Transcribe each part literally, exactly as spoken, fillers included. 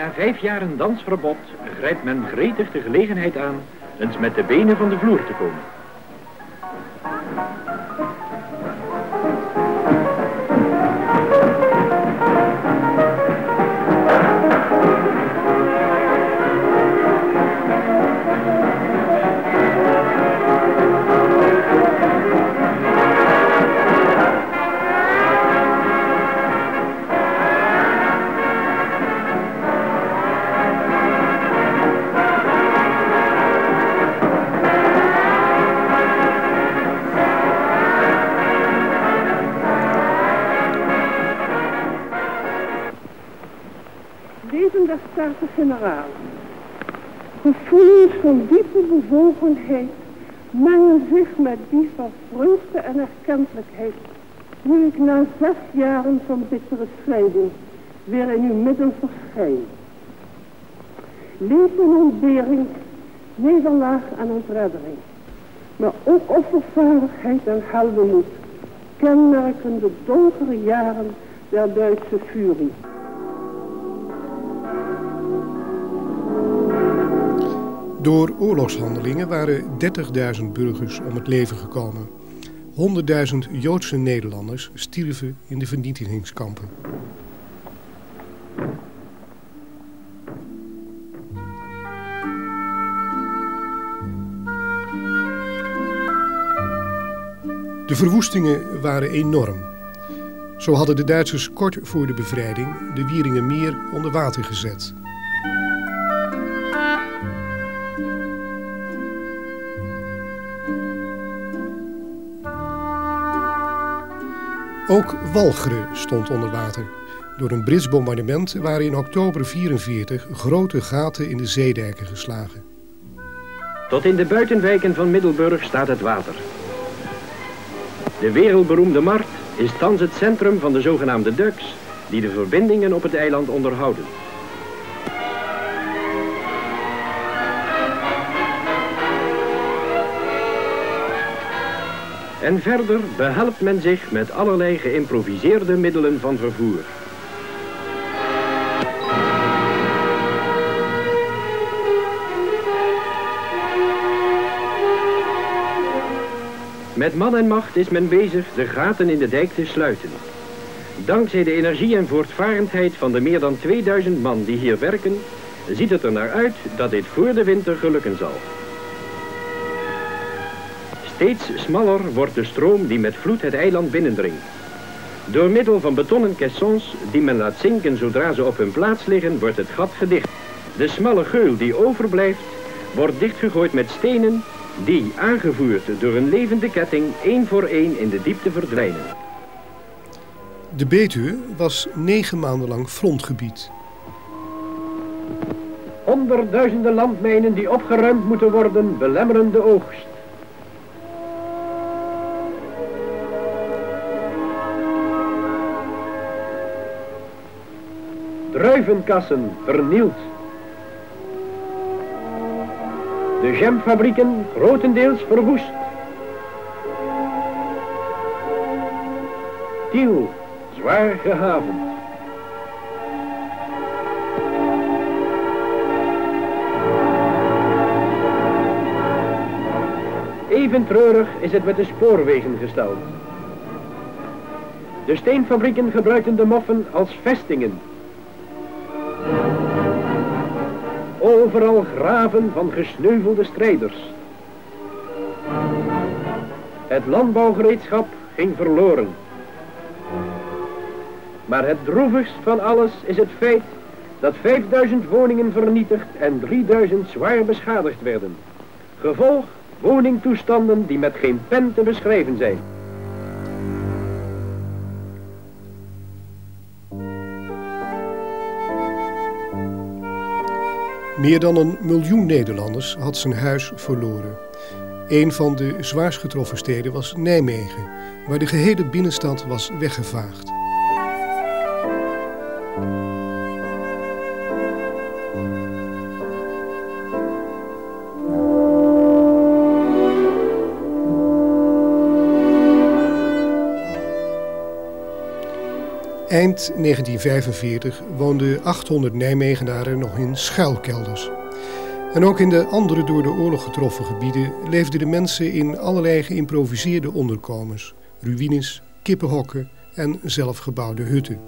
Na vijf jaren dansverbod grijpt men gretig de gelegenheid aan eens met de benen van de vloer te komen. Staten-Generaal. Gevoelens van diepe bewogenheid mengen zich met die van vreugde en erkentelijkheid, nu ik na zes jaren van bittere scheiding weer in uw midden verschijn. Leed en ontbering, nederlaag en ontreddering, maar ook offervaardigheid en heldenmoed kenmerken de donkere jaren der Duitse furie. Door oorlogshandelingen waren dertigduizend burgers om het leven gekomen. honderdduizend Joodse Nederlanders stierven in de vernietigingskampen. De verwoestingen waren enorm. Zo hadden de Duitsers kort voor de bevrijding de Wieringermeer onder water gezet. Ook Walcheren stond onder water. Door een Brits bombardement waren in oktober vierenveertig grote gaten in de zeedijken geslagen. Tot in de buitenwijken van Middelburg staat het water. De wereldberoemde markt is thans het centrum van de zogenaamde Ducks, die de verbindingen op het eiland onderhouden. En verder behelpt men zich met allerlei geïmproviseerde middelen van vervoer. Met man en macht is men bezig de gaten in de dijk te sluiten. Dankzij de energie en voortvarendheid van de meer dan tweeduizend man die hier werken, ziet het er naar uit dat dit voor de winter gelukken zal. Steeds smaller wordt de stroom die met vloed het eiland binnendringt. Door middel van betonnen caissons die men laat zinken zodra ze op hun plaats liggen, wordt het gat gedicht. De smalle geul die overblijft, wordt dichtgegooid met stenen die, aangevoerd door een levende ketting, één voor één in de diepte verdwijnen. De Betuwe was negen maanden lang frontgebied. Honderdduizenden landmijnen die opgeruimd moeten worden, belemmeren de oogst. Druivenkassen vernield. De jamfabrieken grotendeels verwoest. Tiel zwaar gehavend. Even treurig is het met de spoorwegen gesteld. De steenfabrieken gebruikten de moffen als vestingen. Overal graven van gesneuvelde strijders. Het landbouwgereedschap ging verloren. Maar het droevigst van alles is het feit dat vijfduizend woningen vernietigd en drieduizend zwaar beschadigd werden. Gevolg woningtoestanden die met geen pen te beschrijven zijn. Meer dan een miljoen Nederlanders had zijn huis verloren. Een van de zwaarst getroffen steden was Nijmegen, waar de gehele binnenstad was weggevaagd. Eind negentien vijfenveertig woonden achthonderd Nijmegenaren nog in schuilkelders. En ook in de andere door de oorlog getroffen gebieden leefden de mensen in allerlei geïmproviseerde onderkomens, ruïnes, kippenhokken en zelfgebouwde hutten.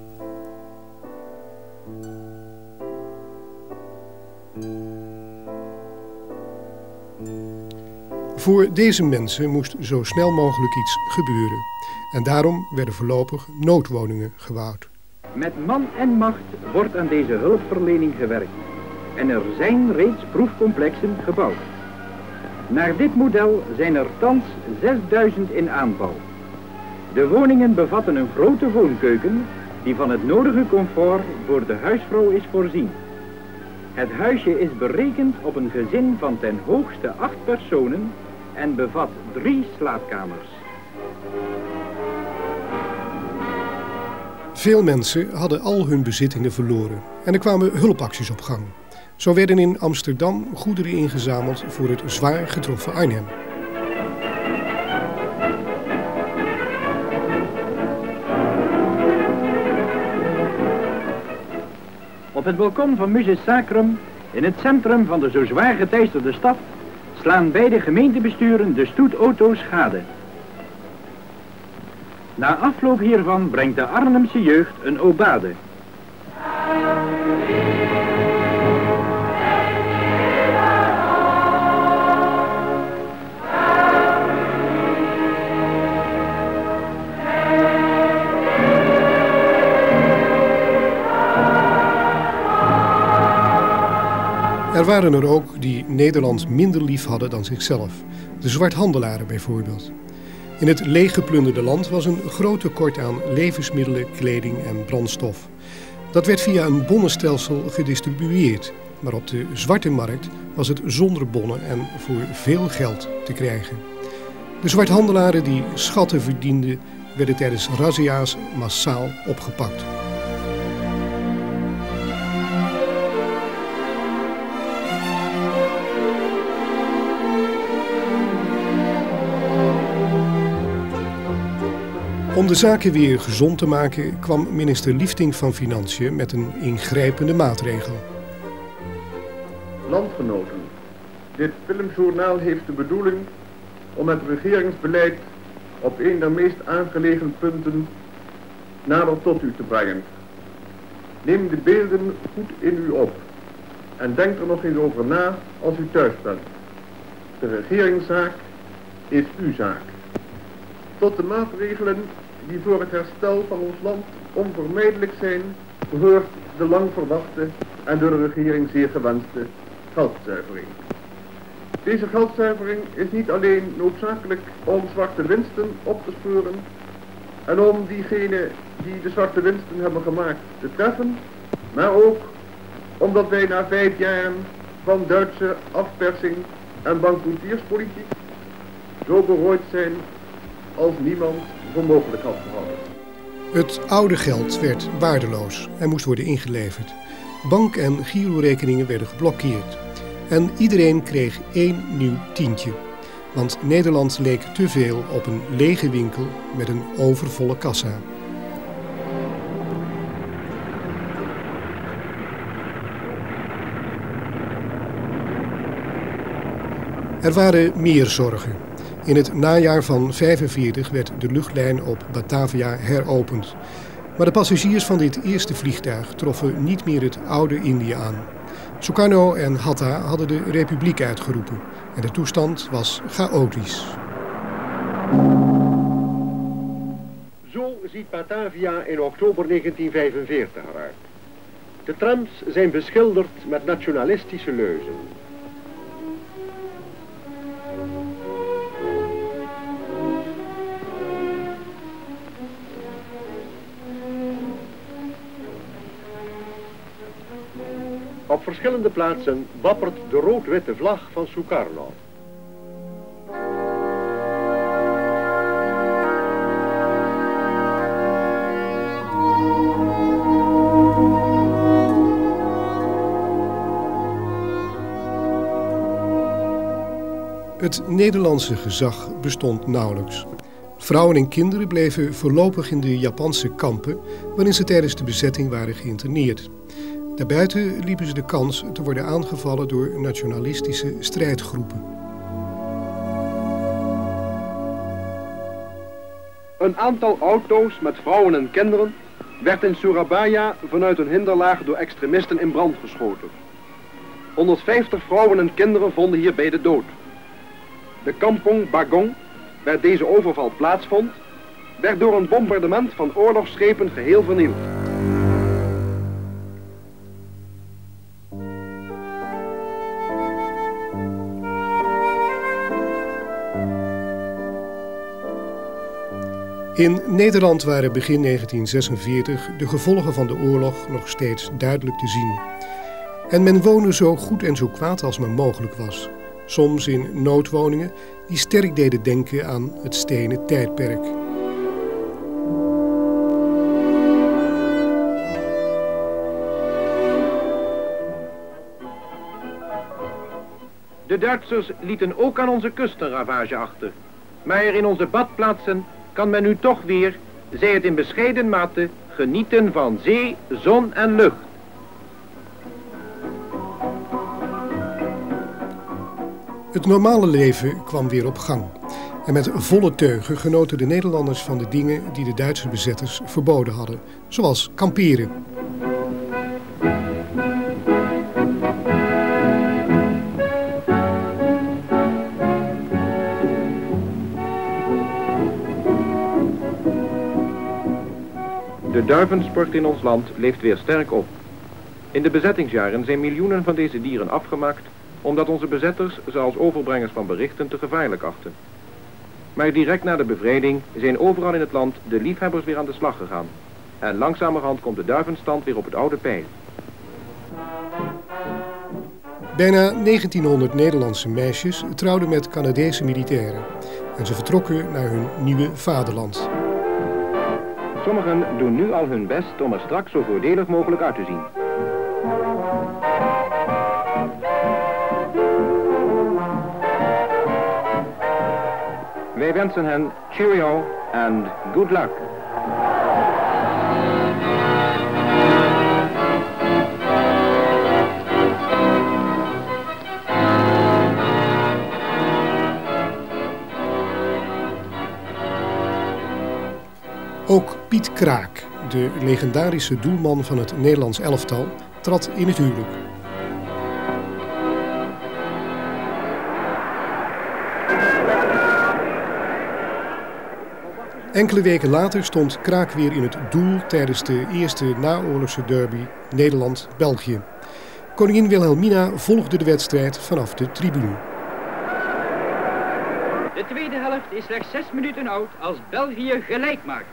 Voor deze mensen moest zo snel mogelijk iets gebeuren. En daarom werden voorlopig noodwoningen gebouwd. Met man en macht wordt aan deze hulpverlening gewerkt. En er zijn reeds proefcomplexen gebouwd. Naar dit model zijn er thans zesduizend in aanbouw. De woningen bevatten een grote woonkeuken die van het nodige comfort voor de huisvrouw is voorzien. Het huisje is berekend op een gezin van ten hoogste acht personen en bevat drie slaapkamers. Veel mensen hadden al hun bezittingen verloren en er kwamen hulpacties op gang. Zo werden in Amsterdam goederen ingezameld voor het zwaar getroffen Arnhem. Op het balkon van Muses Sacrum, in het centrum van de zo zwaar geteisterde stad, slaan beide gemeentebesturen de stoetauto's gade. Na afloop hiervan brengt de Arnhemse jeugd een obade. Er waren er ook die Nederland minder lief hadden dan zichzelf. De zwarthandelaren bijvoorbeeld. In het leeggeplunderde land was een groot tekort aan levensmiddelen, kleding en brandstof. Dat werd via een bonnenstelsel gedistribueerd. Maar op de zwarte markt was het zonder bonnen en voor veel geld te krijgen. De zwarthandelaren die schatten verdienden, werden tijdens razzia's massaal opgepakt. Om de zaken weer gezond te maken kwam minister Liefding van Financiën met een ingrijpende maatregel. Landgenoten, dit filmjournaal heeft de bedoeling om het regeringsbeleid op een der meest aangelegen punten nader tot u te brengen. Neem de beelden goed in u op en denk er nog eens over na als u thuis bent. De regeringszaak is uw zaak. Tot de maatregelen die voor het herstel van ons land onvermijdelijk zijn, behoort de lang verwachte en door de regering zeer gewenste geldzuivering. Deze geldzuivering is niet alleen noodzakelijk om zwarte winsten op te sporen en om diegenen die de zwarte winsten hebben gemaakt te treffen, maar ook omdat wij na vijf jaar van Duitse afpersing en bankroetierspolitiek zo berooid zijn als niemand voor mogelijk had gehouden. Het oude geld werd waardeloos en moest worden ingeleverd. Bank- en girorekeningen werden geblokkeerd. En iedereen kreeg één nieuw tientje. Want Nederland leek te veel op een lege winkel met een overvolle kassa. Er waren meer zorgen. In het najaar van vijfenveertig werd de luchtlijn op Batavia heropend. Maar de passagiers van dit eerste vliegtuig troffen niet meer het oude Indië aan. Sukarno en Hatta hadden de republiek uitgeroepen en de toestand was chaotisch. Zo ziet Batavia in oktober negentien vijfenveertig eruit. De trams zijn beschilderd met nationalistische leuzen. Op verschillende plaatsen wappert de rood-witte vlag van Sukarno. Het Nederlandse gezag bestond nauwelijks. Vrouwen en kinderen bleven voorlopig in de Japanse kampen, waarin ze tijdens de bezetting waren geïnterneerd. Daarbuiten liepen ze de kans te worden aangevallen door nationalistische strijdgroepen. Een aantal auto's met vrouwen en kinderen werd in Surabaya vanuit een hinderlaag door extremisten in brand geschoten. honderdvijftig vrouwen en kinderen vonden hierbij de dood. De kampong Bagong, waar deze overval plaatsvond, werd door een bombardement van oorlogsschepen geheel vernield. In Nederland waren begin negentien zesenveertig de gevolgen van de oorlog nog steeds duidelijk te zien. En men woonde zo goed en zo kwaad als maar mogelijk was. Soms in noodwoningen die sterk deden denken aan het stenen tijdperk. De Duitsers lieten ook aan onze kust een ravage achter. Maar in onze badplaatsen kan men nu toch weer, zij het in bescheiden mate, genieten van zee, zon en lucht. Het normale leven kwam weer op gang. En met volle teugen genoten de Nederlanders van de dingen die de Duitse bezetters verboden hadden. Zoals kamperen. De duivensport in ons land leeft weer sterk op. In de bezettingsjaren zijn miljoenen van deze dieren afgemaakt, omdat onze bezetters ze als overbrengers van berichten te gevaarlijk achten. Maar direct na de bevrijding zijn overal in het land de liefhebbers weer aan de slag gegaan. En langzamerhand komt de duivenstand weer op het oude peil. Bijna negentienhonderd Nederlandse meisjes trouwden met Canadese militairen. En ze vertrokken naar hun nieuwe vaderland. Sommigen doen nu al hun best om er straks zo voordelig mogelijk uit te zien. Wij wensen hen cheerio en good luck. Ook Piet Kraak, de legendarische doelman van het Nederlands elftal, trad in het huwelijk. Enkele weken later stond Kraak weer in het doel tijdens de eerste naoorlogse derby Nederland-België. Koningin Wilhelmina volgde de wedstrijd vanaf de tribune. De tweede helft is slechts zes minuten oud als België gelijk maakt.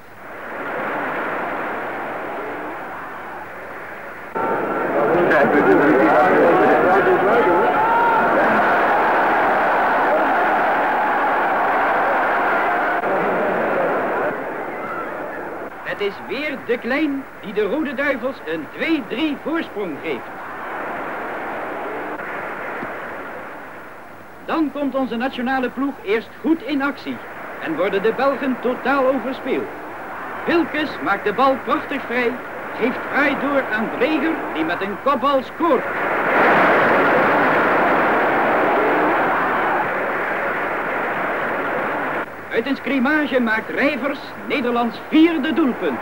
Het is weer De Klein die de Rode Duivels een twee drie voorsprong geeft. Dan komt onze nationale ploeg eerst goed in actie en worden de Belgen totaal overspeeld. Wilkes maakt de bal prachtig vrij, geeft fraai door aan Breger die met een kopbal scoort. Uit een scrimage maakt Rijvers Nederlands vierde doelpunt.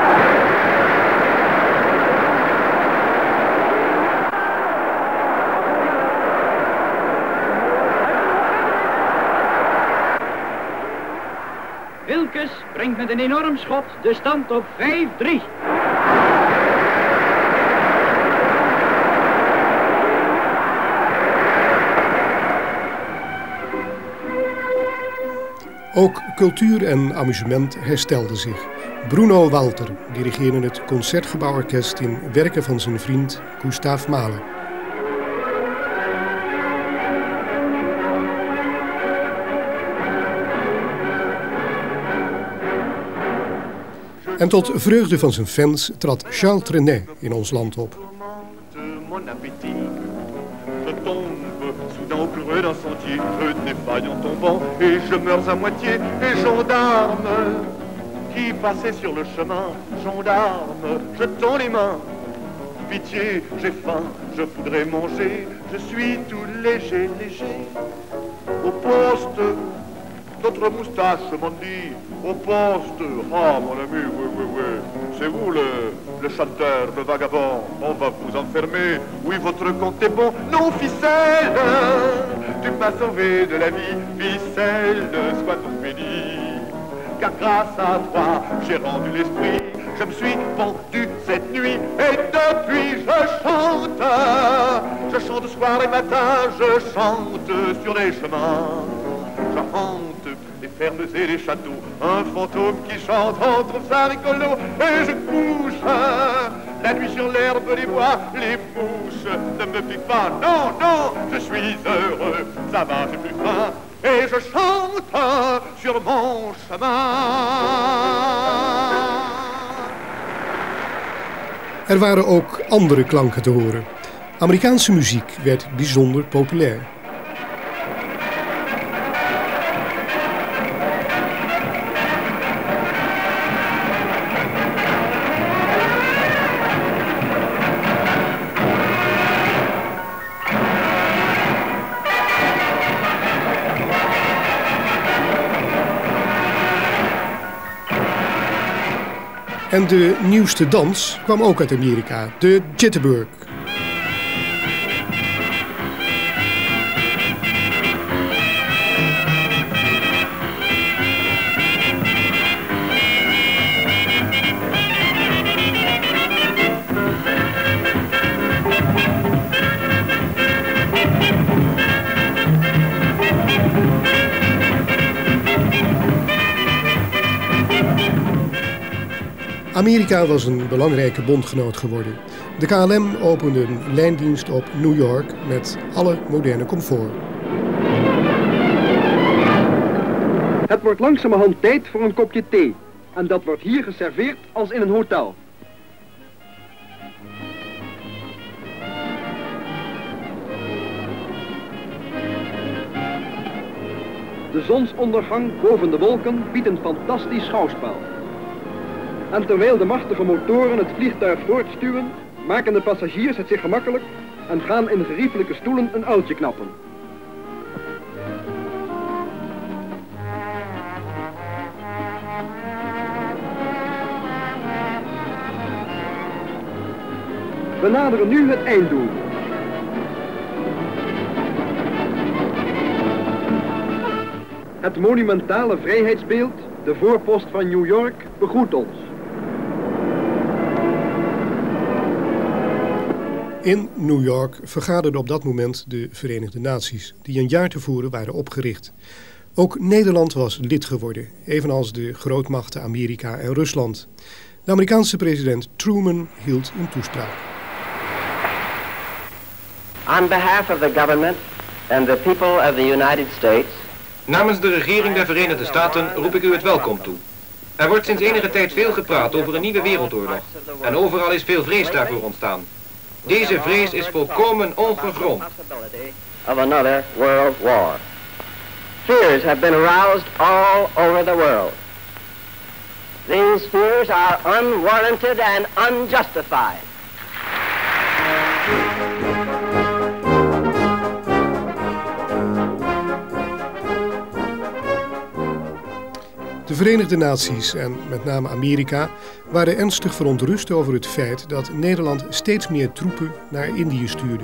Wilkes brengt met een enorm schot de stand op vijf drie. Ook cultuur en amusement herstelden zich. Bruno Walter dirigeerde het Concertgebouworkest in werken van zijn vriend Gustav Mahler. En tot vreugde van zijn fans trad Charles Trenet in ons land op. soudain au creux d'un sentier, je défaille en tombant et je meurs à moitié. Et gendarme qui passait sur le chemin, gendarme, jetons les mains. Pitié, j'ai faim, je voudrais manger, je suis tout léger, léger. Au poste, notre moustache m'en dit, au poste, ah mon ami, oui, oui, oui, c'est vous le, le chanteur, le vagabond, on va vous enfermer, oui, votre compte est bon, non, ficelle, tu m'as sauvé de la vie, ficelle, sois donc béni, car grâce à toi, j'ai rendu l'esprit, je me suis pendu cette nuit, et depuis je chante, je chante soir et matin, je chante sur les chemins, je hante les fermes et les châteaux, un fantôme qui chante, on trouve ça rigolo, et je couche la nuit sur l'herbe, les bois, les mouches ne me piquent pas, non, non, je suis heureux, ça va, j'ai plus faim, et je chante sur mon chemin. Er waren ook andere klanken te horen. Amerikaanse muziek werd bijzonder populair. En de nieuwste dans kwam ook uit Amerika, de jitterbug. Amerika was een belangrijke bondgenoot geworden. De K L M opende een lijndienst op New York met alle moderne comfort. Het wordt langzamerhand tijd voor een kopje thee. En dat wordt hier geserveerd als in een hotel. De zonsondergang boven de wolken biedt een fantastisch schouwspel. En terwijl de machtige motoren het vliegtuig voortstuwen, maken de passagiers het zich gemakkelijk en gaan in geriefelijke stoelen een uiltje knappen. We naderen nu het einddoel. Het monumentale vrijheidsbeeld, de voorpost van New York, begroet ons. In New York vergaderden op dat moment de Verenigde Naties, die een jaar tevoren waren opgericht. Ook Nederland was lid geworden, evenals de grootmachten Amerika en Rusland. De Amerikaanse president Truman hield een toespraak. On behalf of the government and the people of the United States. Namens de regering der Verenigde Staten roep ik u het welkom toe. Er wordt sinds enige tijd veel gepraat over een nieuwe wereldoorlog. En overal is veel vrees daarvoor ontstaan. Deze vrees is volkomen ongegrond. Of another world war. Fears have been aroused all over the world. These fears are unwarranted and unjustified. De Verenigde Naties en met name Amerika waren ernstig verontrust over het feit dat Nederland steeds meer troepen naar Indië stuurde.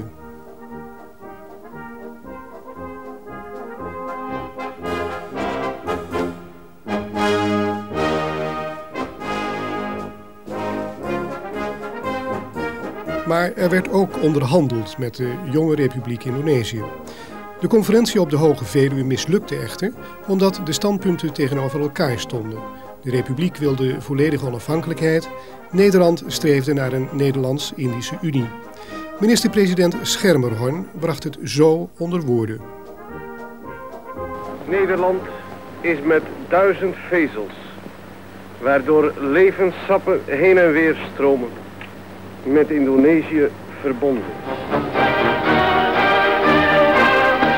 Maar er werd ook onderhandeld met de jonge Republiek Indonesië. De conferentie op de Hoge Veluwe mislukte echter, omdat de standpunten tegenover elkaar stonden. De Republiek wilde volledige onafhankelijkheid, Nederland streefde naar een Nederlands-Indische Unie. Minister-president Schermerhorn bracht het zo onder woorden. Nederland is met duizend vezels, waardoor levenssappen heen en weer stromen, met Indonesië verbonden.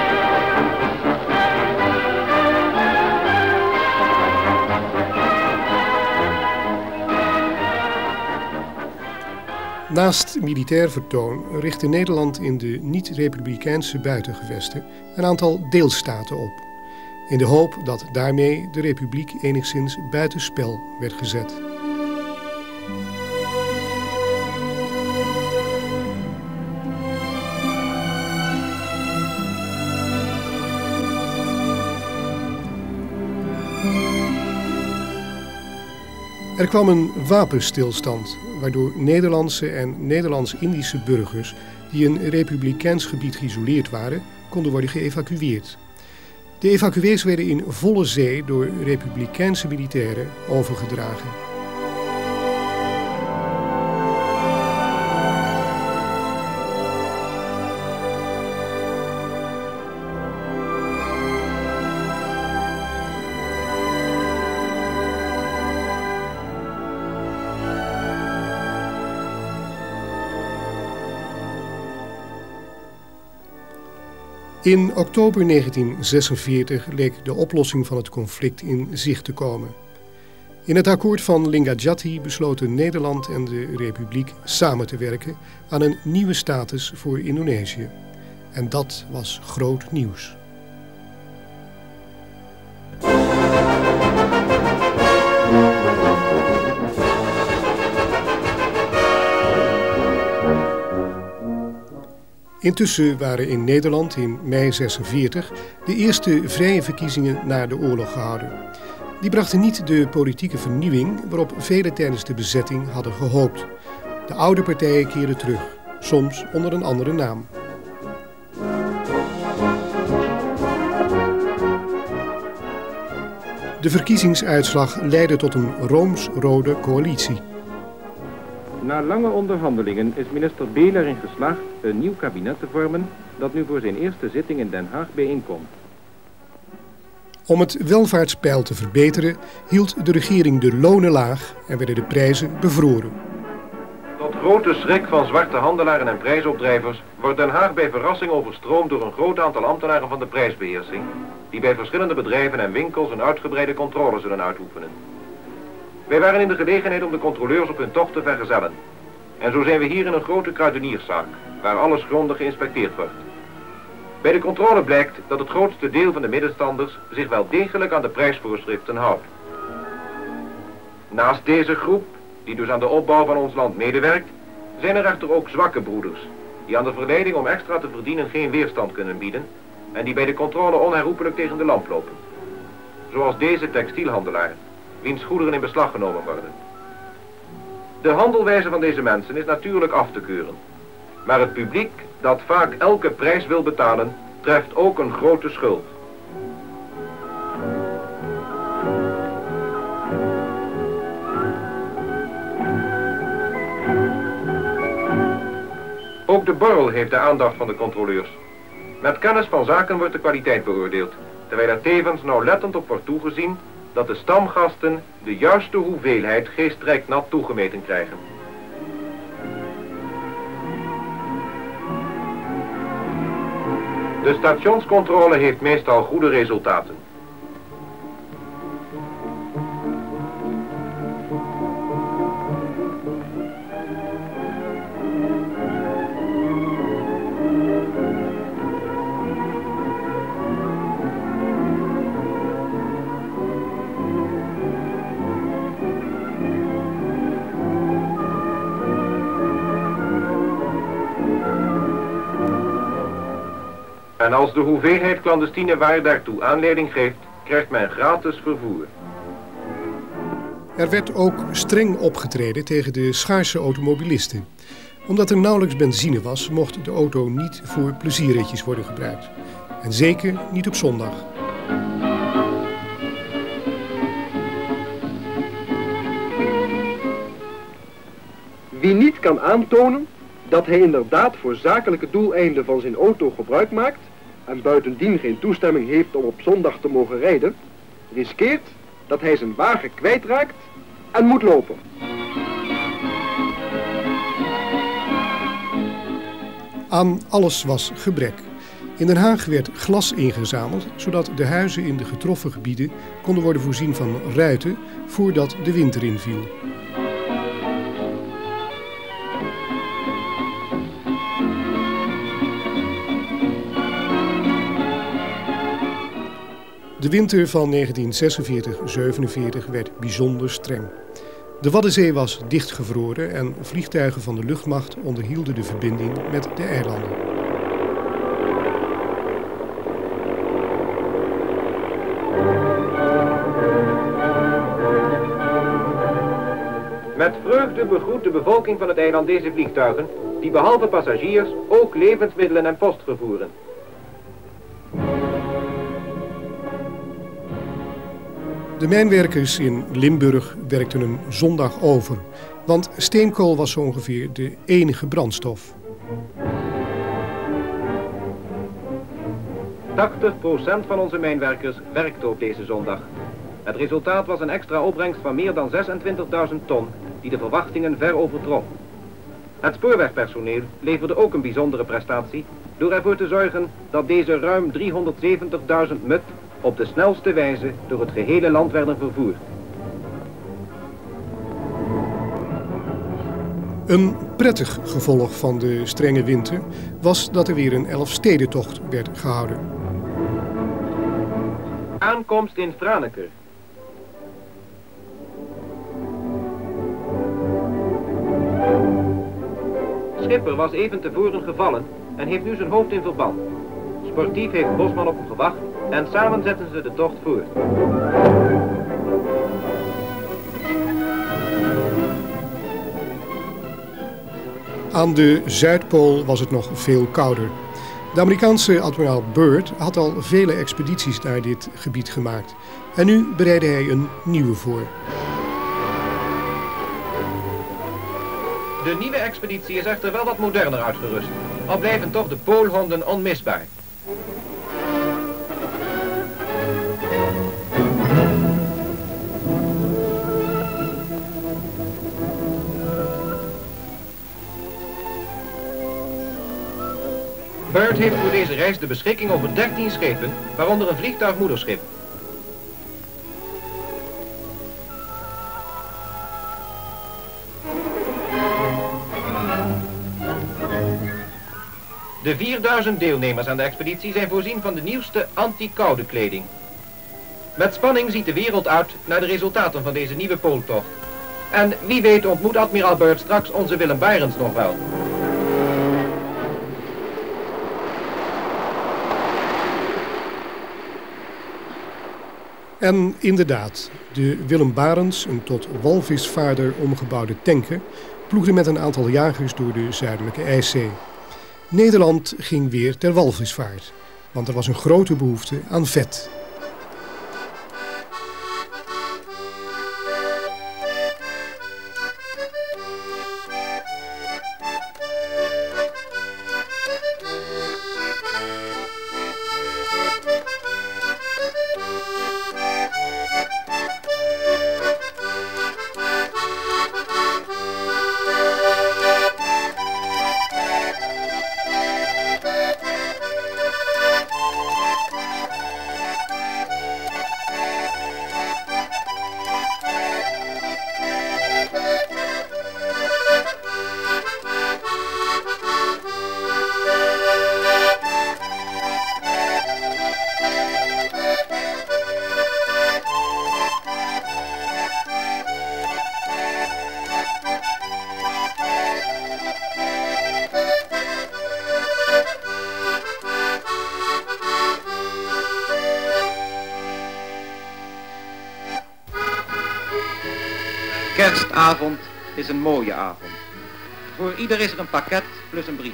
Naast militair vertoon richtte Nederland in de niet-republikeinse buitengewesten een aantal deelstaten op, in de hoop dat daarmee de republiek enigszins buitenspel werd gezet. Er kwam een wapenstilstand, waardoor Nederlandse en Nederlands-Indische burgers die in republikeins gebied geïsoleerd waren, konden worden geëvacueerd. De evacuees werden in volle zee door republikeinse militairen overgedragen. In oktober negentien zesenveertig leek de oplossing van het conflict in zicht te komen. In het akkoord van Linggadjati besloten Nederland en de Republiek samen te werken aan een nieuwe status voor Indonesië. En dat was groot nieuws. Intussen waren in Nederland in mei zesenveertig de eerste vrije verkiezingen na de oorlog gehouden. Die brachten niet de politieke vernieuwing waarop velen tijdens de bezetting hadden gehoopt. De oude partijen keerden terug, soms onder een andere naam. De verkiezingsuitslag leidde tot een rooms-rode coalitie. Na lange onderhandelingen is minister Beel erin geslaagd een nieuw kabinet te vormen dat nu voor zijn eerste zitting in Den Haag bijeenkomt. Om het welvaartspeil te verbeteren hield de regering de lonen laag en werden de prijzen bevroren. Tot grote schrik van zwarte handelaren en prijsopdrijvers wordt Den Haag bij verrassing overstroomd door een groot aantal ambtenaren van de prijsbeheersing, die bij verschillende bedrijven en winkels een uitgebreide controle zullen uitoefenen. Wij waren in de gelegenheid om de controleurs op hun tocht te vergezellen. En zo zijn we hier in een grote kruidenierszaak, waar alles grondig geïnspecteerd wordt. Bij de controle blijkt dat het grootste deel van de middenstanders zich wel degelijk aan de prijsvoorschriften houdt. Naast deze groep, die dus aan de opbouw van ons land medewerkt, zijn er echter ook zwakke broeders, die aan de verleiding om extra te verdienen geen weerstand kunnen bieden en die bij de controle onherroepelijk tegen de lamp lopen. Zoals deze textielhandelaar, wiens goederen in beslag genomen worden. De handelwijze van deze mensen is natuurlijk af te keuren. Maar het publiek, dat vaak elke prijs wil betalen, treft ook een grote schuld. Ook de borrel heeft de aandacht van de controleurs. Met kennis van zaken wordt de kwaliteit beoordeeld, terwijl er tevens nauwlettend op wordt toegezien dat de stamgasten de juiste hoeveelheid geestrijk nat toegemeten krijgen. De stationscontrole heeft meestal goede resultaten. En als de hoeveelheid clandestine waar daartoe aanleiding geeft, krijgt men gratis vervoer. Er werd ook streng opgetreden tegen de schaarse automobilisten. Omdat er nauwelijks benzine was, mocht de auto niet voor plezierritjes worden gebruikt. En zeker niet op zondag. Wie niet kan aantonen dat hij inderdaad voor zakelijke doeleinden van zijn auto gebruik maakt en buitendien geen toestemming heeft om op zondag te mogen rijden, riskeert dat hij zijn wagen kwijtraakt en moet lopen. Aan alles was gebrek. In Den Haag werd glas ingezameld, zodat de huizen in de getroffen gebieden konden worden voorzien van ruiten voordat de winter inviel. De winter van negentien zesenveertig zevenenveertig werd bijzonder streng. De Waddenzee was dichtgevroren en vliegtuigen van de luchtmacht onderhielden de verbinding met de eilanden. Met vreugde begroet de bevolking van het eiland deze vliegtuigen, die behalve passagiers ook levensmiddelen en post vervoeren. De mijnwerkers in Limburg werkten een zondag over, want steenkool was zo ongeveer de enige brandstof. tachtig procent van onze mijnwerkers werkte op deze zondag. Het resultaat was een extra opbrengst van meer dan zesentwintigduizend ton, die de verwachtingen ver overtrof. Het spoorwegpersoneel leverde ook een bijzondere prestatie door ervoor te zorgen dat deze ruim driehonderdzeventigduizend mut op de snelste wijze door het gehele land werden vervoerd. Een prettig gevolg van de strenge winter was dat er weer een Elfstedentocht werd gehouden. Aankomst in Franeker. Schipper was even tevoren gevallen en heeft nu zijn hoofd in verband. Sportief heeft Bosman op hem gewacht en samen zetten ze de tocht voort. Aan de Zuidpool was het nog veel kouder. De Amerikaanse admiraal Byrd had al vele expedities naar dit gebied gemaakt. En nu bereidde hij een nieuwe voor. De nieuwe expeditie is echter wel wat moderner uitgerust. Al blijven toch de poolhonden onmisbaar. Byrd heeft voor deze reis de beschikking over dertien schepen, waaronder een vliegtuigmoederschip. De vierduizend deelnemers aan de expeditie zijn voorzien van de nieuwste anti-koude kleding. Met spanning ziet de wereld uit naar de resultaten van deze nieuwe pooltocht. En wie weet ontmoet admiraal Byrd straks onze Willem Barents nog wel. En inderdaad, de Willem Barents, een tot walvisvaarder omgebouwde tanker, ploegde met een aantal jagers door de zuidelijke IJszee. Nederland ging weer ter walvisvaart, want er was een grote behoefte aan vet. Kerstavond is een mooie avond. Voor ieder is er een pakket plus een brief.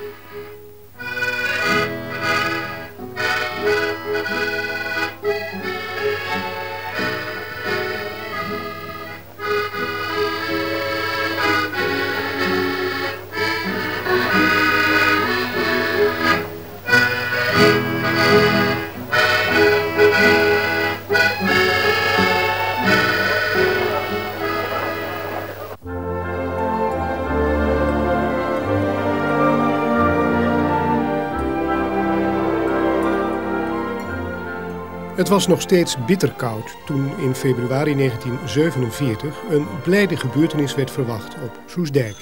Het was nog steeds bitterkoud toen in februari negentien zevenenveertig een blijde gebeurtenis werd verwacht op Soestdijk.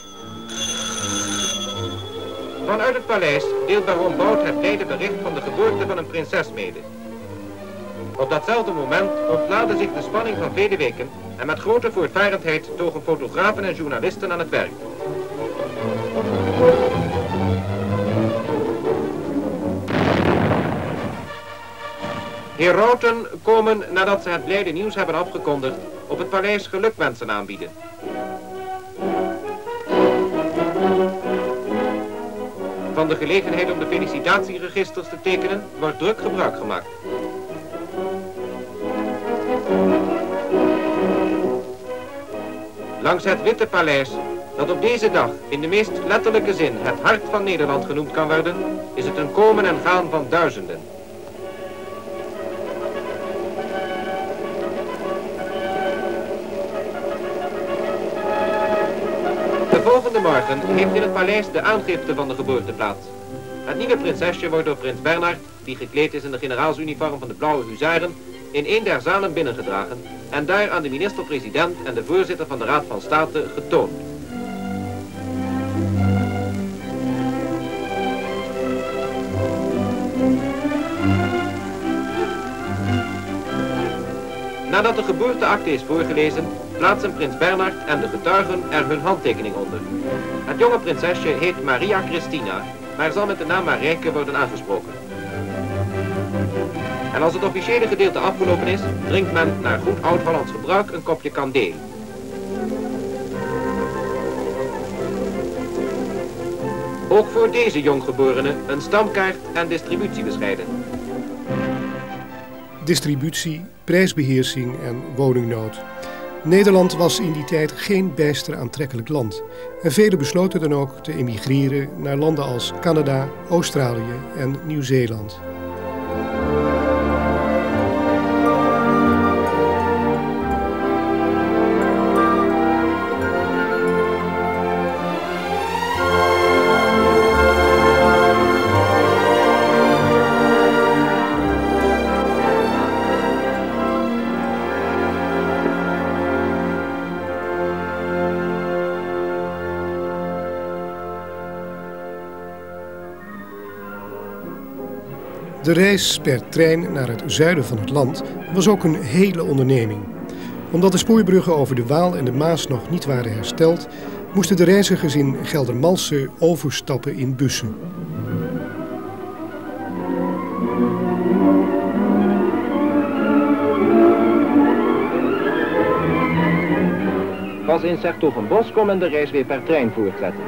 Vanuit het paleis deelt baron Bout het blijde bericht van de geboorte van een prinses mede. Op datzelfde moment ontlaadde zich de spanning van vele weken en met grote voortvarendheid togen fotografen en journalisten aan het werk. Herauten komen, nadat ze het blijde nieuws hebben afgekondigd, op het paleis gelukwensen aanbieden. Van de gelegenheid om de felicitatieregisters te tekenen wordt druk gebruik gemaakt. Langs het Witte Paleis, dat op deze dag in de meest letterlijke zin het hart van Nederland genoemd kan worden, is het een komen en gaan van duizenden. De volgende morgen heeft in het paleis de aangifte van de geboorte plaats. Het nieuwe prinsesje wordt door prins Bernhard, die gekleed is in de generaalsuniform van de Blauwe Huzaren, in een der zalen binnengedragen en daar aan de minister-president en de voorzitter van de Raad van State getoond. Nadat de geboorteakte is voorgelezen, plaatsen prins Bernhard en de getuigen er hun handtekening onder. Het jonge prinsesje heet Maria Christina, maar zal met de naam Marijke worden aangesproken. En als het officiële gedeelte afgelopen is, drinkt men naar goed oud-Hollands gebruik een kopje kandeel. Ook voor deze jonggeborene een stamkaart en distributiebescheiden. Distributie, prijsbeheersing en woningnood. Nederland was in die tijd geen bijster aantrekkelijk land. En velen besloten dan ook te emigreren naar landen als Canada, Australië en Nieuw-Zeeland. De reis per trein naar het zuiden van het land was ook een hele onderneming. Omdat de spoorbruggen over de Waal en de Maas nog niet waren hersteld, moesten de reizigers in Geldermalsen overstappen in bussen. Pas in 's-Hertogenbosch kon men de reis weer per trein voortzetten.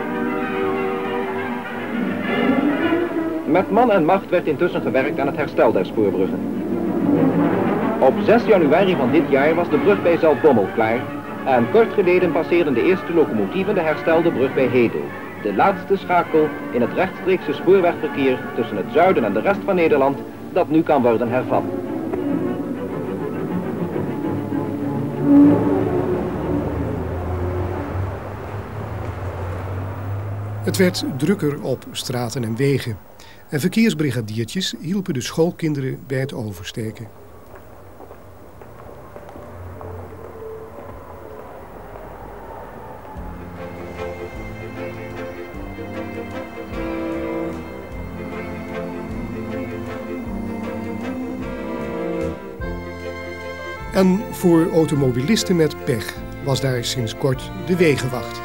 Met man en macht werd intussen gewerkt aan het herstel der spoorbruggen. Op zes januari van dit jaar was de brug bij Zaltbommel klaar en kort geleden passeerden de eerste locomotieven de herstelde brug bij Hedel. De laatste schakel in het rechtstreekse spoorwegverkeer tussen het zuiden en de rest van Nederland dat nu kan worden hervat. Het werd drukker op straten en wegen. En verkeersbrigadiertjes hielpen de schoolkinderen bij het oversteken. En voor automobilisten met pech was daar sinds kort de wegenwacht.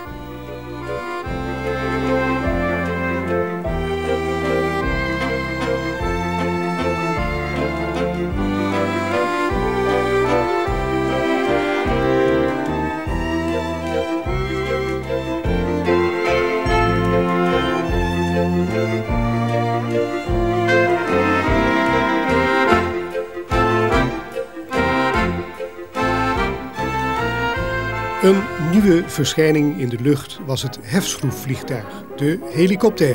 Een nieuwe verschijning in de lucht was het hefschroefvliegtuig, de helikopter.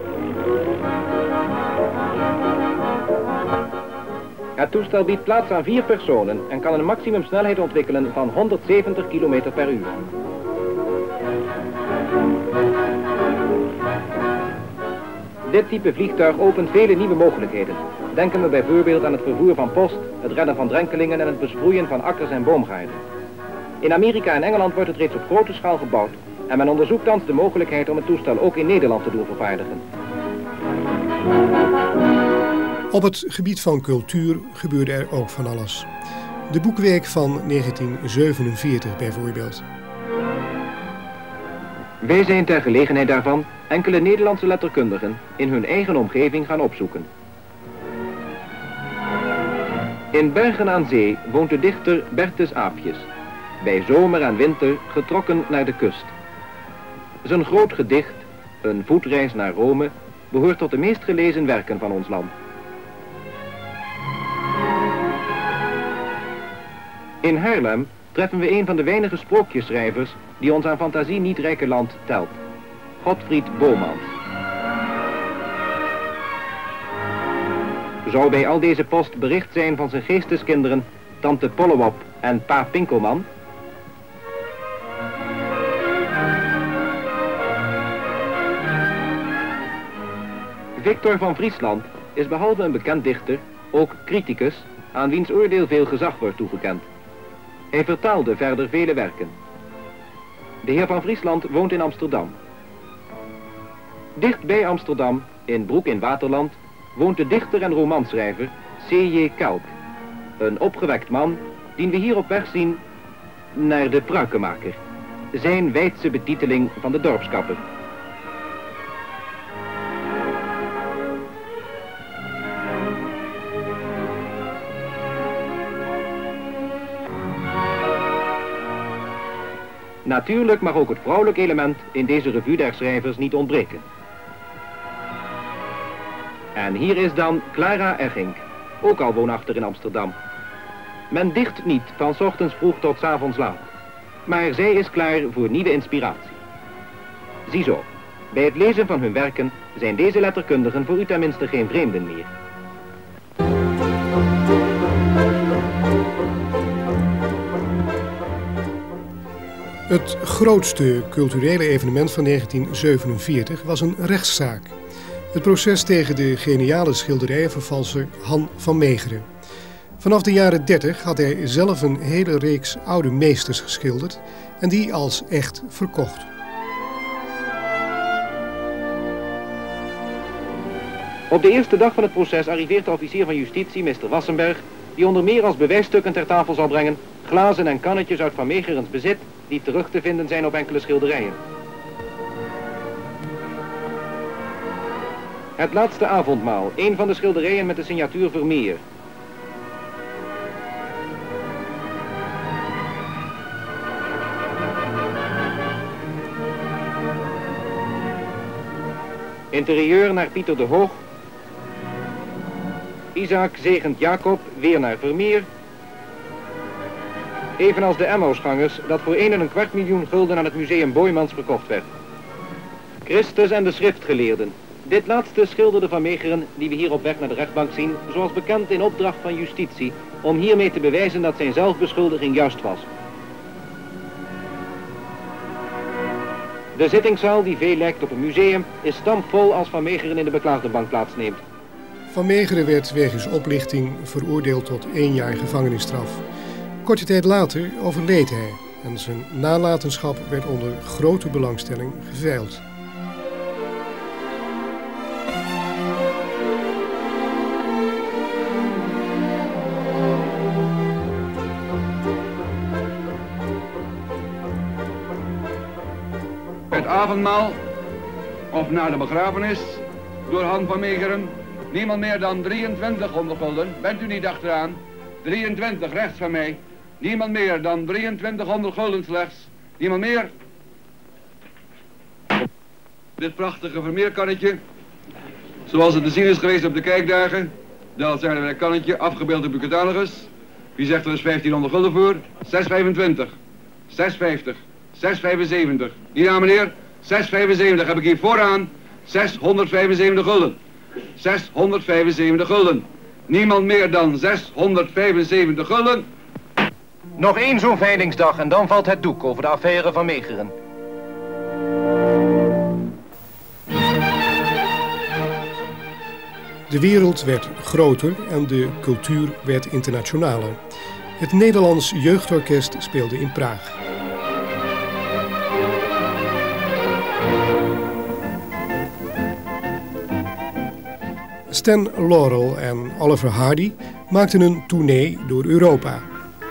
Het toestel biedt plaats aan vier personen en kan een maximumsnelheid ontwikkelen van honderdzeventig kilometer per uur. Dit type vliegtuig opent vele nieuwe mogelijkheden. Denken we bijvoorbeeld aan het vervoer van post, het redden van drenkelingen en het besproeien van akkers en boomgaarden. In Amerika en Engeland wordt het reeds op grote schaal gebouwd en men onderzoekt thans de mogelijkheid om het toestel ook in Nederland te doen vervaardigen. Op het gebied van cultuur gebeurde er ook van alles. De Boekweek van negentien zevenenveertig bijvoorbeeld. Wij zijn ter gelegenheid daarvan enkele Nederlandse letterkundigen in hun eigen omgeving gaan opzoeken. In Bergen aan Zee woont de dichter Bertus Aapjes, bij zomer en winter getrokken naar de kust. Zijn groot gedicht, Een voetreis naar Rome, behoort tot de meest gelezen werken van ons land. In Haarlem treffen we een van de weinige sprookjesschrijvers die ons aan fantasie niet rijke land telt. Godfried Bomans. Zou bij al deze post bericht zijn van zijn geesteskinderen, tante Pollewop en pa Pinkelman? Victor van Friesland is behalve een bekend dichter ook criticus aan wiens oordeel veel gezag wordt toegekend. Hij vertaalde verder vele werken. De heer van Friesland woont in Amsterdam. Dicht bij Amsterdam, in Broek in Waterland, woont de dichter en romanschrijver C J Kelk. Een opgewekt man, dien we hier op weg zien naar de pruikenmaker. Zijn wijdse betiteling van de dorpskapper. Natuurlijk mag ook het vrouwelijk element in deze revue der schrijvers niet ontbreken. En hier is dan Clara Eggink, ook al woonachtig in Amsterdam. Men dicht niet van 's ochtends vroeg tot 's avonds laat, maar zij is klaar voor nieuwe inspiratie. Ziezo, bij het lezen van hun werken zijn deze letterkundigen voor u tenminste geen vreemden meer. Het grootste culturele evenement van negentien zevenenveertig was een rechtszaak. Het proces tegen de geniale schilderijenvervalser Han van Meegeren. Vanaf de jaren dertig had hij zelf een hele reeks oude meesters geschilderd en die als echt verkocht. Op de eerste dag van het proces arriveert de officier van justitie, meester Wassenberg, die onder meer als bewijsstukken ter tafel zal brengen glazen en kannetjes uit Van Meegerens bezit die terug te vinden zijn op enkele schilderijen. Het laatste avondmaal, een van de schilderijen met de signatuur Vermeer. Interieur naar Pieter de Hoog. Isaac zegent Jacob weer naar Vermeer. Evenals de Emmausgangers dat voor één en een kwart miljoen gulden aan het museum Boijmans verkocht werd. Christus en de schriftgeleerden. Dit laatste schilderde Van Meegeren, die we hier op weg naar de rechtbank zien, zoals bekend in opdracht van justitie, om hiermee te bewijzen dat zijn zelfbeschuldiging juist was. De zittingszaal, die veel lijkt op een museum, is stampvol als Van Meegeren in de beklaagdenbank plaatsneemt. Van Meegeren werd wegens oplichting veroordeeld tot één jaar gevangenisstraf. Korte tijd later overleed hij en zijn nalatenschap werd onder grote belangstelling geveild. Het avondmaal, of na de begrafenis, door Han van Meegeren, niemand meer dan drieëntwintighonderd gulden. Bent u niet achteraan? drieëntwintig rechts van mij. Niemand meer dan drieëntwintighonderd gulden slechts. Niemand meer. Dit prachtige Vermeerkannetje, zoals het te zien is geweest op de kijkdagen. Dat zijn we een kannetje, afgebeeld op uw catalogus. Wie zegt er is vijftienhonderd gulden voor? zes vijfentwintig, zes vijftig, zes vijfenzeventig. Ja meneer, zes vijfenzeventig heb ik hier vooraan. zeshonderdvijfenzeventig gulden. zeshonderdvijfenzeventig gulden. Niemand meer dan zeshonderdvijfenzeventig gulden. Nog één zo'n veilingsdag en dan valt het doek over de affaire Van Meegeren. De wereld werd groter en de cultuur werd internationaler. Het Nederlands Jeugdorkest speelde in Praag. Stan Laurel en Oliver Hardy maakten een tournee door Europa.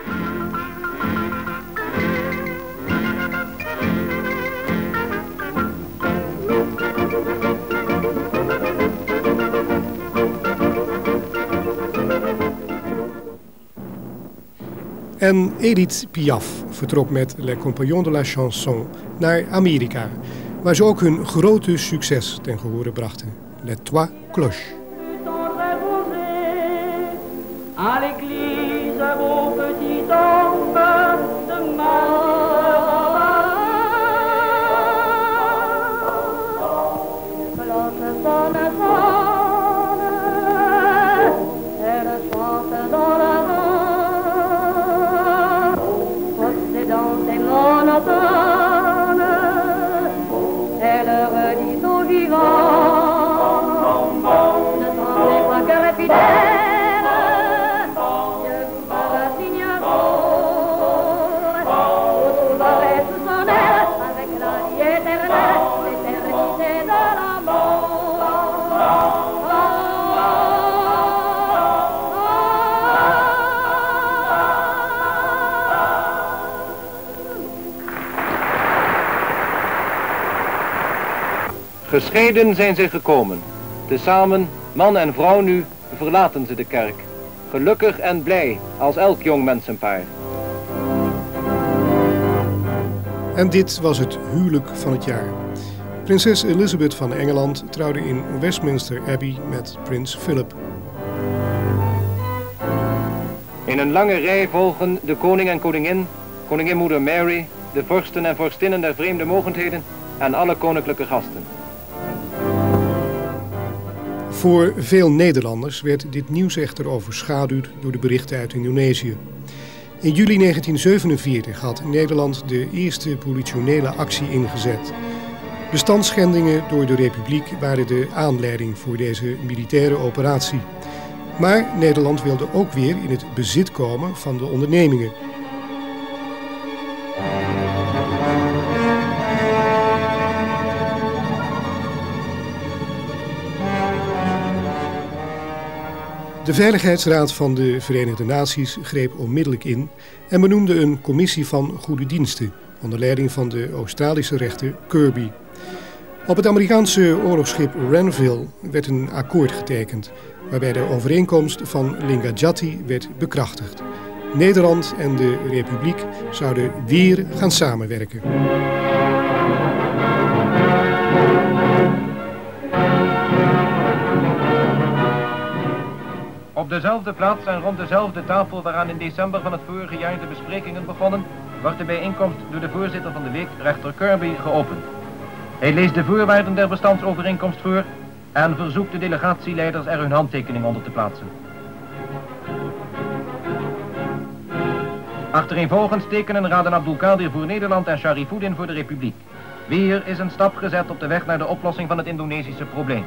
En Edith Piaf vertrok met Les Compagnons de la Chanson naar Amerika, waar ze ook hun grote succes ten gehore brachten, Les Trois Cloches. À l'église, vos petits hommes de Gescheiden zijn ze gekomen. Tezamen, man en vrouw nu, verlaten ze de kerk. Gelukkig en blij, als elk jong mensenpaar. En dit was het huwelijk van het jaar. Prinses Elizabeth van Engeland trouwde in Westminster Abbey met prins Philip. In een lange rij volgen de koning en koningin, koningin moeder Mary, de vorsten en vorstinnen der vreemde mogendheden en alle koninklijke gasten. Voor veel Nederlanders werd dit nieuws echter overschaduwd door de berichten uit Indonesië. In juli negentien zevenenveertig had Nederland de eerste politionele actie ingezet. Bestandsschendingen door de Republiek waren de aanleiding voor deze militaire operatie. Maar Nederland wilde ook weer in het bezit komen van de ondernemingen. De Veiligheidsraad van de Verenigde Naties greep onmiddellijk in en benoemde een commissie van goede diensten onder leiding van de Australische rechter Kirby. Op het Amerikaanse oorlogsschip Renville werd een akkoord getekend, waarbij de overeenkomst van Linggadjati werd bekrachtigd. Nederland en de Republiek zouden weer gaan samenwerken. Op dezelfde plaats en rond dezelfde tafel waaraan in december van het vorige jaar de besprekingen begonnen, wordt de bijeenkomst door de voorzitter van de week, rechter Kirby, geopend. Hij leest de voorwaarden der bestandsovereenkomst voor en verzoekt de delegatieleiders er hun handtekening onder te plaatsen. Achtereenvolgens tekenen Raden Abdulkadir voor Nederland en Sharifuddin voor de Republiek. Weer is een stap gezet op de weg naar de oplossing van het Indonesische probleem.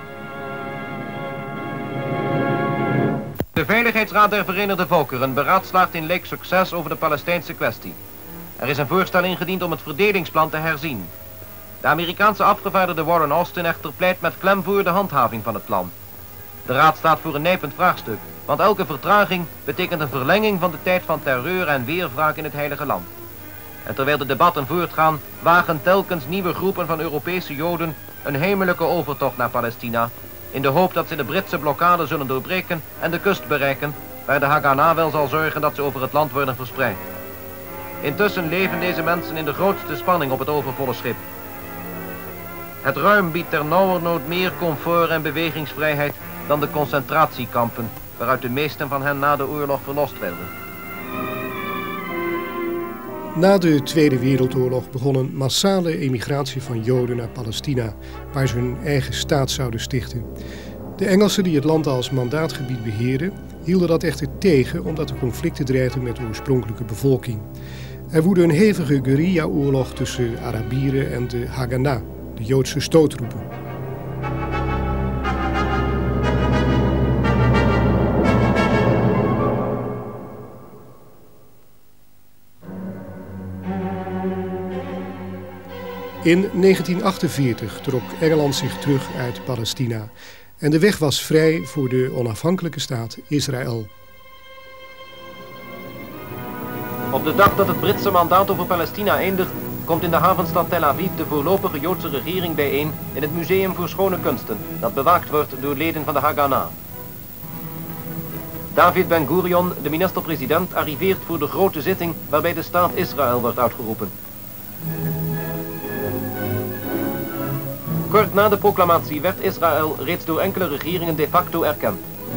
De Veiligheidsraad der Verenigde Volkeren beraadslaagt in Lake Success over de Palestijnse kwestie. Er is een voorstel ingediend om het verdelingsplan te herzien. De Amerikaanse afgevaardigde Warren Austin echter pleit met klem voor de handhaving van het plan. De raad staat voor een nijpend vraagstuk, want elke vertraging betekent een verlenging van de tijd van terreur en weerwraak in het Heilige Land. En terwijl de debatten voortgaan, wagen telkens nieuwe groepen van Europese Joden een heimelijke overtocht naar Palestina, in de hoop dat ze de Britse blokkade zullen doorbreken en de kust bereiken, waar de Haganah wel zal zorgen dat ze over het land worden verspreid. Intussen leven deze mensen in de grootste spanning op het overvolle schip. Het ruim biedt ternauwernood meer comfort en bewegingsvrijheid dan de concentratiekampen, waaruit de meesten van hen na de oorlog verlost werden. Na de Tweede Wereldoorlog begon een massale emigratie van Joden naar Palestina, waar ze hun eigen staat zouden stichten. De Engelsen die het land als mandaatgebied beheerden, hielden dat echter tegen omdat de conflicten dreigden met de oorspronkelijke bevolking. Er woedde een hevige guerrilla-oorlog tussen Arabieren en de Haganah, de Joodse stoottroepen. In negentien achtenveertig trok Engeland zich terug uit Palestina En de weg was vrij voor de onafhankelijke staat Israël. Op de dag dat het Britse mandaat over Palestina eindigt, komt in de havenstad Tel Aviv de voorlopige Joodse regering bijeen in het Museum voor Schone Kunsten, dat bewaakt wordt door leden van de Haganah. David Ben-Gurion, de minister-president, arriveert voor de grote zitting waarbij de staat Israël wordt uitgeroepen. Kort na de proclamatie werd Israël reeds door enkele regeringen de facto erkend.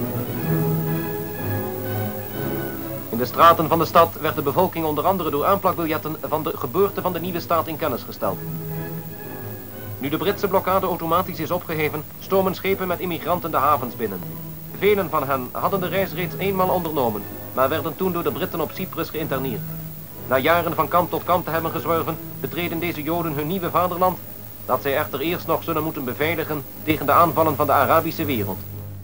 In de straten van de stad werd de bevolking onder andere door aanplakbiljetten van de geboorte van de nieuwe staat in kennis gesteld. Nu de Britse blokkade automatisch is opgeheven, stomen schepen met immigranten de havens binnen. Velen van hen hadden de reis reeds eenmaal ondernomen, maar werden toen door de Britten op Cyprus geïnterneerd. Na jaren van kant tot kant te hebben gezworven, betreden deze Joden hun nieuwe vaderland, dat zij echter eerst nog zullen moeten beveiligen tegen de aanvallen van de Arabische wereld.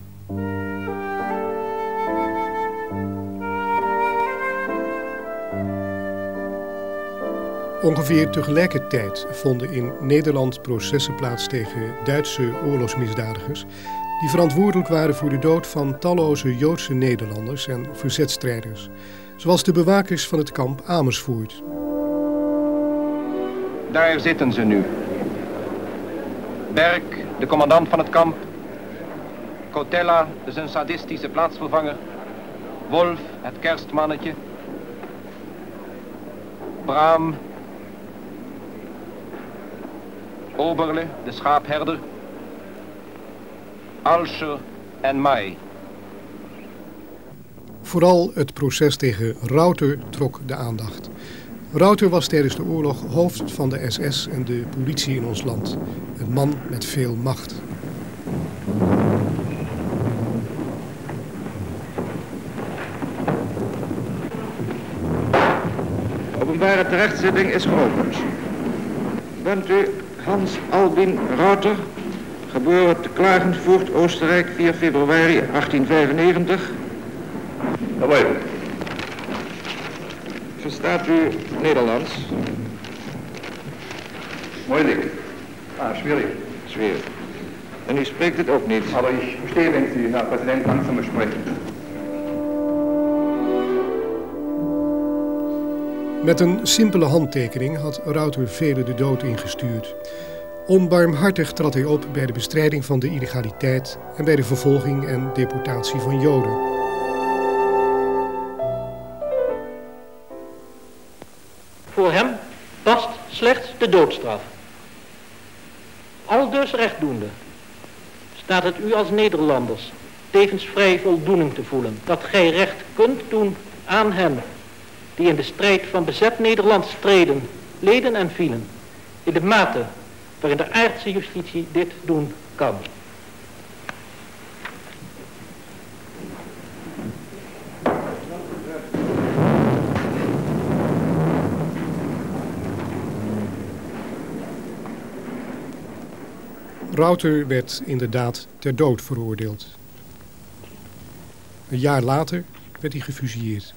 Ongeveer tegelijkertijd vonden in Nederland processen plaats tegen Duitse oorlogsmisdadigers die verantwoordelijk waren voor de dood van talloze Joodse Nederlanders en verzetstrijders, zoals de bewakers van het kamp Amersfoort. Daar zitten ze nu. Berk, de commandant van het kamp. Kotella, zijn sadistische plaatsvervanger. Wolf, het kerstmannetje. Braam. Oberle, de schaapherder. Alscher en Mai. Vooral het proces tegen Rauter trok de aandacht. Rauter was tijdens de oorlog hoofd van de S S en de politie in ons land. Een man met veel macht. Openbare terechtzitting is geopend. Bent u Hans Albin Rauter, geboren te Klagenvoort, Oostenrijk, vier februari achttienhonderdvijfennegentig? Jawohl. Verstaat u Nederlands? Moeilijk. Ah, schwierig. Schwierig. En u spreekt het ook niet? Aber ich verstehe, wenn Sie, Herr Präsident, langsamer sprechen. Met een simpele handtekening had Rauter velen de dood ingestuurd. Onbarmhartig trad hij op bij de bestrijding van de illegaliteit en bij de vervolging en deportatie van Joden. Voor hem past slechts de doodstraf. Aldus rechtdoende staat het u als Nederlanders tevens vrij voldoening te voelen dat gij recht kunt doen aan hen die in de strijd van bezet Nederland streden, leden en vielen, in de mate waarin de aardse justitie dit doen kan. Rauter werd inderdaad ter dood veroordeeld. Een jaar later werd hij gefusilleerd.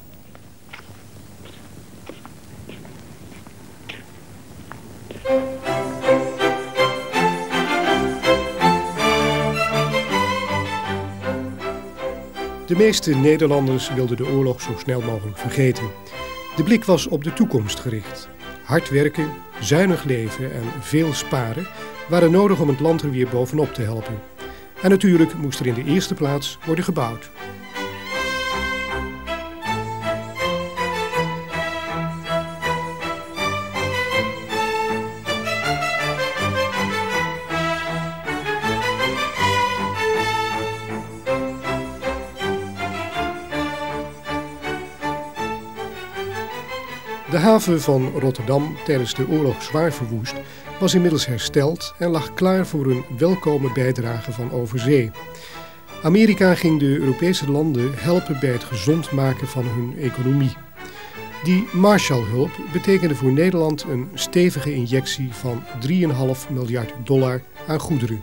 De meeste Nederlanders wilden de oorlog zo snel mogelijk vergeten. De blik was op de toekomst gericht. Hard werken, zuinig leven en veel sparen waren nodig om het land er weer bovenop te helpen. En natuurlijk moest er in de eerste plaats worden gebouwd. De haven van Rotterdam, tijdens de oorlog zwaar verwoest, was inmiddels hersteld en lag klaar voor een welkome bijdrage van overzee. Amerika ging de Europese landen helpen bij het gezond maken van hun economie. Die Marshallhulp betekende voor Nederland een stevige injectie van drie komma vijf miljard dollar aan goederen.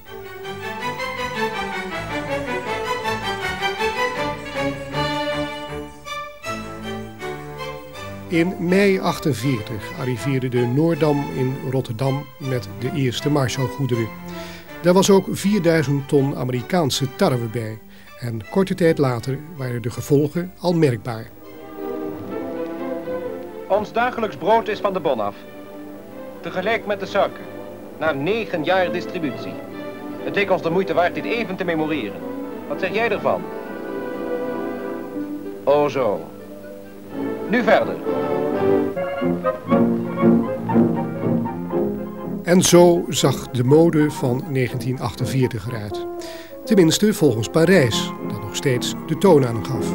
In mei negentien achtenveertig arriveerde de Noordam in Rotterdam met de eerste Marshallgoederen. Daar was ook vierduizend ton Amerikaanse tarwe bij. En korte tijd later waren de gevolgen al merkbaar. Ons dagelijks brood is van de bon af. Tegelijk met de suiker. Na negen jaar distributie. Het leek ons de moeite waard dit even te memoreren. Wat zeg jij ervan? O zo. Nu verder. En zo zag de mode van negentien achtenveertig eruit. Tenminste volgens Parijs, dat nog steeds de toon aangaf.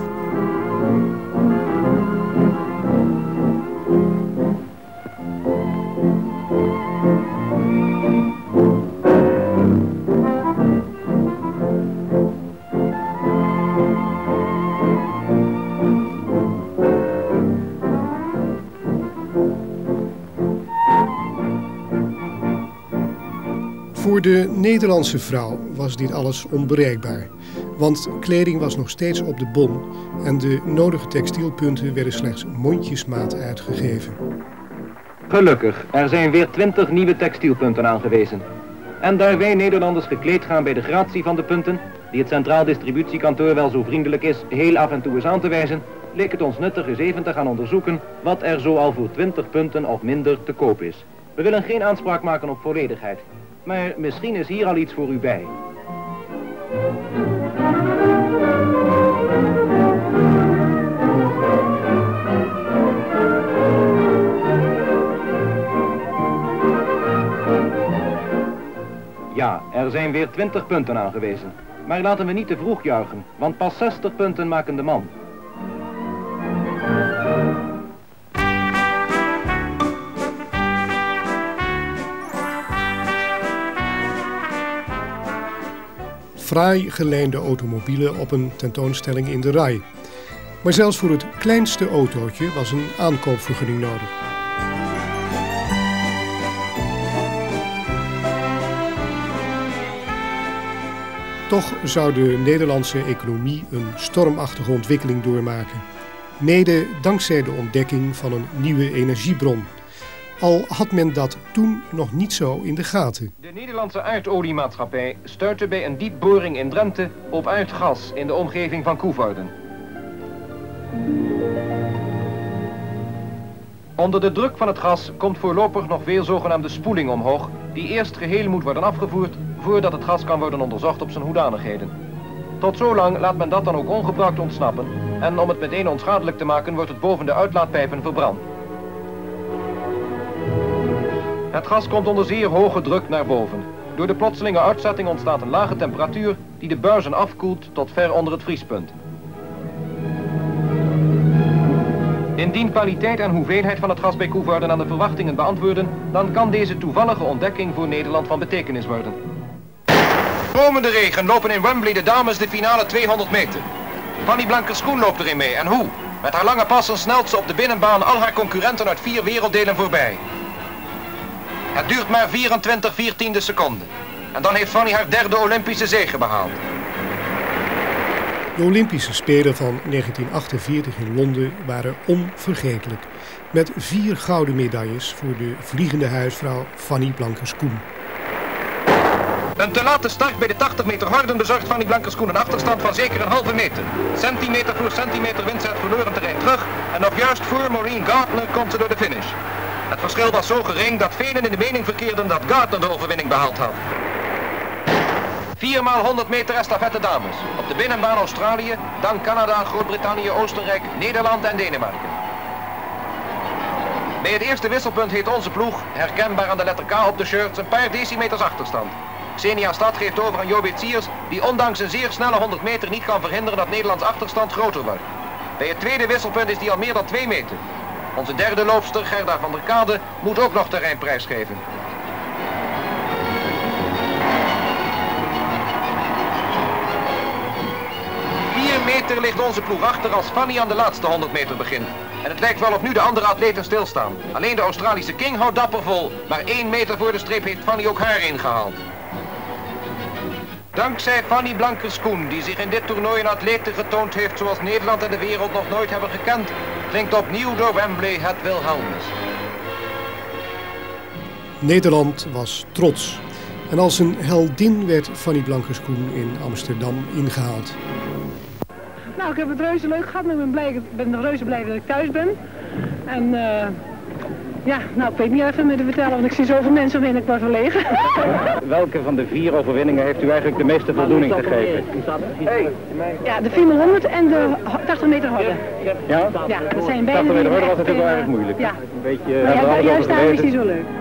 Voor de Nederlandse vrouw was dit alles onbereikbaar, want kleding was nog steeds op de bon en de nodige textielpunten werden slechts mondjesmaat uitgegeven. Gelukkig, er zijn weer twintig nieuwe textielpunten aangewezen. En daar wij Nederlanders gekleed gaan bij de gratie van de punten, die het Centraal Distributiekantoor wel zo vriendelijk is heel af en toe eens aan te wijzen, leek het ons nuttig eens even te gaan onderzoeken wat er zo al voor twintig punten of minder te koop is. We willen geen aanspraak maken op volledigheid. Maar misschien is hier al iets voor u bij. Ja, er zijn weer twintig punten aangewezen. Maar laten we niet te vroeg juichen, want pas zestig punten maken de man. Fraai gelijnde automobielen op een tentoonstelling in de Rai. Maar zelfs voor het kleinste autootje was een aankoopvergunning nodig. Toch zou de Nederlandse economie een stormachtige ontwikkeling doormaken. Mede dankzij de ontdekking van een nieuwe energiebron. Al had men dat toen nog niet zo in de gaten. De Nederlandse aardoliemaatschappij stuitte bij een diepboring in Drenthe op aardgas in de omgeving van Koevoorden. Onder de druk van het gas komt voorlopig nog veel zogenaamde spoeling omhoog, die eerst geheel moet worden afgevoerd voordat het gas kan worden onderzocht op zijn hoedanigheden. Tot zolang laat men dat dan ook ongebruikt ontsnappen en om het meteen onschadelijk te maken wordt het boven de uitlaatpijpen verbrand. Het gas komt onder zeer hoge druk naar boven. Door de plotselinge uitzetting ontstaat een lage temperatuur die de buizen afkoelt tot ver onder het vriespunt. Indien kwaliteit en hoeveelheid van het gas bij Koevoorden aan de verwachtingen beantwoorden, dan kan deze toevallige ontdekking voor Nederland van betekenis worden. Komende regen lopen in Wembley de dames de finale tweehonderd meter. Fanny Blankers-Koen loopt erin mee en hoe? Met haar lange passen snelt ze op de binnenbaan al haar concurrenten uit vier werelddelen voorbij. Het duurt maar vierentwintig viertiende seconden. En dan heeft Fanny haar derde Olympische zege behaald. De Olympische Spelen van negentien achtenveertig in Londen waren onvergetelijk. Met vier gouden medailles voor de vliegende huisvrouw Fanny Blankers-Koen. Een te late start bij de tachtig meter horden bezorgt Fanny Blankers-Koen een achterstand van zeker een halve meter. Centimeter voor centimeter wint ze het verloren terrein terug. En nog juist voor Maureen Gardner komt ze door de finish. Het verschil was zo gering dat velen in de mening verkeerden dat Gardner de overwinning behaald had. Viermaal honderd meter estafette dames. Op de binnenbaan Australië, dan Canada, Groot-Brittannië, Oostenrijk, Nederland en Denemarken. Bij het eerste wisselpunt heeft onze ploeg, herkenbaar aan de letter K op de shirts, een paar decimeters achterstand. Xenia Stad geeft over aan Jobit Siers, die ondanks een zeer snelle honderd meter niet kan verhinderen dat Nederlands achterstand groter wordt. Bij het tweede wisselpunt is die al meer dan twee meter. Onze derde loopster, Gerda van der Kade, moet ook nog terrein prijsgeven. vier meter ligt onze ploeg achter als Fanny aan de laatste honderd meter begint. En het lijkt wel of nu de andere atleten stilstaan. Alleen de Australische King houdt dapper vol, maar één meter voor de streep heeft Fanny ook haar ingehaald. Dankzij Fanny Blankers-Koen, die zich in dit toernooi een atlete getoond heeft zoals Nederland en de wereld nog nooit hebben gekend, klinkt opnieuw door Wembley het Wilhelmus. Nederland was trots. En als een heldin werd Fanny Blankers-Koen in Amsterdam ingehaald. Nou, ik heb het reuze leuk gehad. Ik ben, blij, ik ben reuze blij dat ik thuis ben. En uh, ja, nou, ik weet niet even meer te vertellen, want ik zie zoveel mensen omheen, ik word verlegen. Welke van de vier overwinningen heeft u eigenlijk de meeste voldoening gegeven? Ja, de vierhonderd en de tachtig meter horde. Ja? Ja, dat zijn beide. tachtig meter horde was natuurlijk wel erg moeilijk. Ja. Een beetje, maar ja, juist daarom is die zo leuk.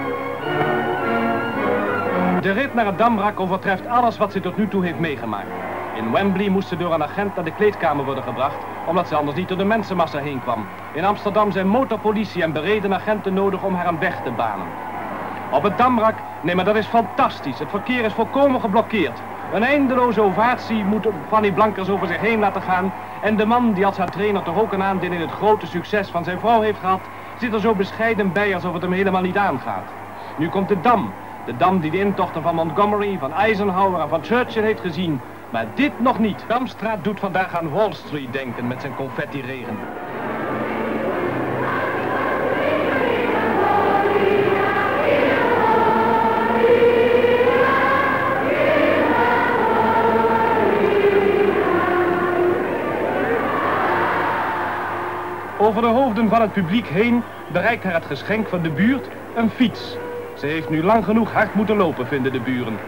De rit naar het Damrak overtreft alles wat ze tot nu toe heeft meegemaakt. In Wembley moest ze door een agent naar de kleedkamer worden gebracht, omdat ze anders niet door de mensenmassa heen kwam. In Amsterdam zijn motorpolitie en bereden agenten nodig om haar een weg te banen. Op het Damrak, nee maar dat is fantastisch, het verkeer is volkomen geblokkeerd. Een eindeloze ovatie moet Fanny Blankers over zich heen laten gaan. En de man die als haar trainer toch ook een aandeel in het grote succes van zijn vrouw heeft gehad, zit er zo bescheiden bij alsof het hem helemaal niet aangaat. Nu komt de Dam. De Dam die de intochten van Montgomery, van Eisenhower en van Churchill heeft gezien. Maar dit nog niet. Damstraat doet vandaag aan Wall Street denken met zijn confetti-regen. Over de hoofden van het publiek heen bereikt haar het geschenk van de buurt, een fiets. Ze heeft nu lang genoeg hard moeten lopen, vinden de buren.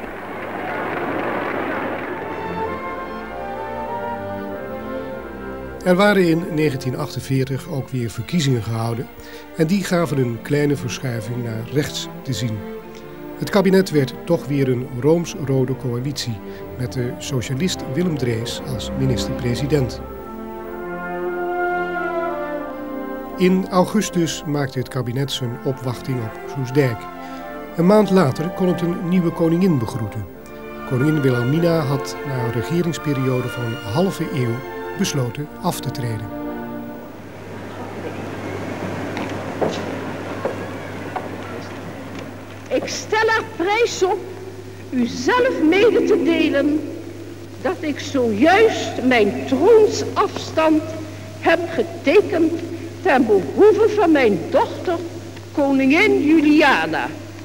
Er waren in negentien achtenveertig ook weer verkiezingen gehouden en die gaven een kleine verschuiving naar rechts te zien. Het kabinet werd toch weer een rooms-rode coalitie met de socialist Willem Drees als minister-president. In augustus maakte het kabinet zijn opwachting op Soestdijk. Een maand later kon het een nieuwe koningin begroeten. Koningin Wilhelmina had na een regeringsperiode van een halve eeuw besloten af te treden. Ik stel er prijs op u zelf mede te delen dat ik zojuist mijn troonsafstand heb getekend ten behoeve van mijn dochter, koningin Juliana.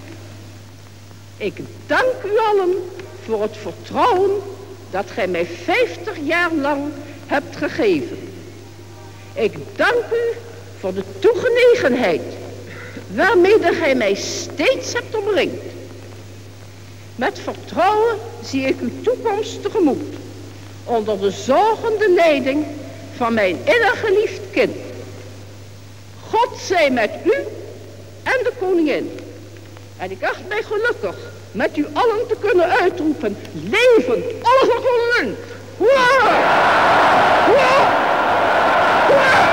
Ik dank u allen voor het vertrouwen dat gij mij vijftig jaar lang hebt gegeven. Ik dank u voor de toegenegenheid waarmee gij mij steeds hebt omringd. Met vertrouwen zie ik uw toekomst tegemoet, onder de zorgende leiding van mijn innig geliefd kind. God zij met u en de koningin. En ik acht mij gelukkig met u allen te kunnen uitroepen: leven Oliver Koningin! Hoera! Hoera! Hoera!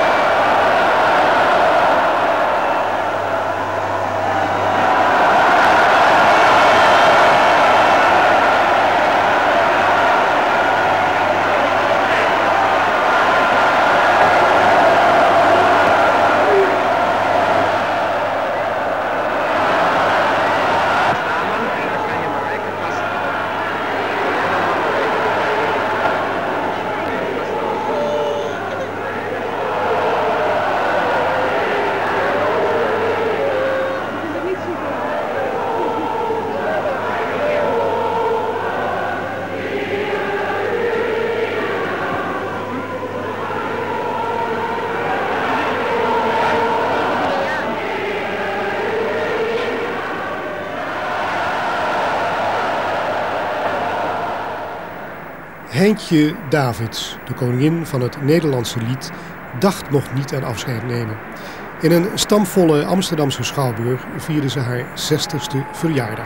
Heintje Davids, de koningin van het Nederlandse lied, dacht nog niet aan afscheid nemen. In een stampvolle Amsterdamse schouwburg vierde ze haar zestigste verjaardag.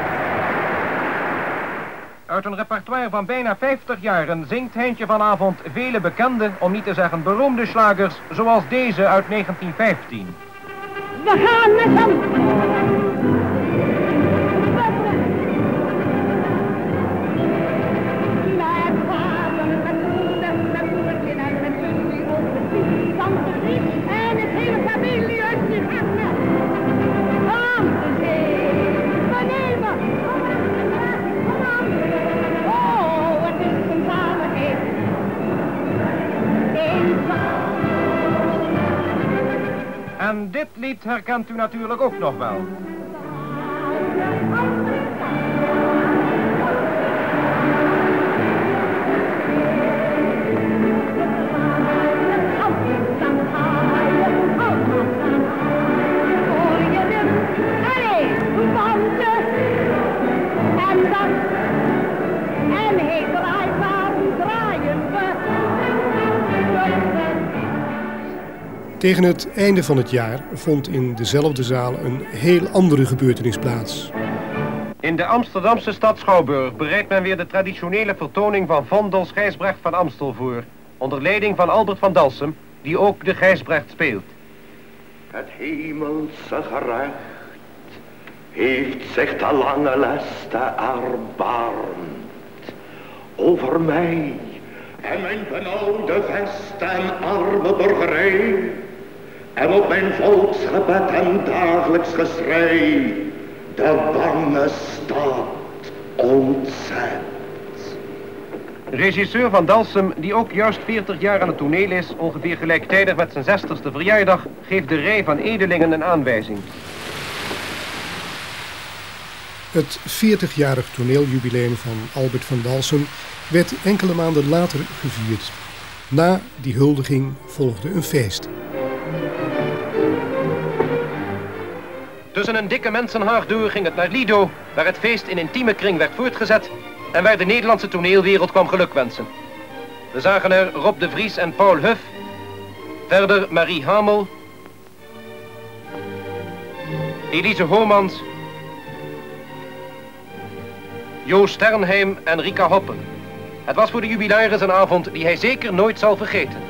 Uit een repertoire van bijna vijftig jaren zingt Heintje vanavond vele bekende, om niet te zeggen beroemde slagers, zoals deze uit negentien vijftien. We gaan met hem! En dit lied herkent u natuurlijk ook nog wel. Tegen het einde van het jaar vond in dezelfde zaal een heel andere gebeurtenis plaats. In de Amsterdamse stad Schouwburg bereidt men weer de traditionele vertoning van Vondels Gijsbrecht van Amstel voor, onder leiding van Albert van Dalsem, die ook de Gijsbrecht speelt. Het hemelse gerecht heeft zich de lange leste erbarmd over mij en mijn benauwde vest en arme burgerij, en op mijn volksgebed en dagelijks geschrei de bange stad ontzet. Regisseur Van Dalsem, die ook juist veertig jaar aan het toneel is, ongeveer gelijktijdig met zijn zestigste verjaardag, geeft de rij van edelingen een aanwijzing. Het veertigjarig toneeljubileum van Albert van Dalsem werd enkele maanden later gevierd. Na die huldiging volgde een feest. Tussen een dikke mensenhaag door ging het naar Lido, waar het feest in intieme kring werd voortgezet en waar de Nederlandse toneelwereld kwam gelukwensen. We zagen er Rob de Vries en Paul Huff, verder Marie Hamel, Elise Homans, Jo Sternheim en Rika Hoppen. Het was voor de jubilaris een avond die hij zeker nooit zal vergeten.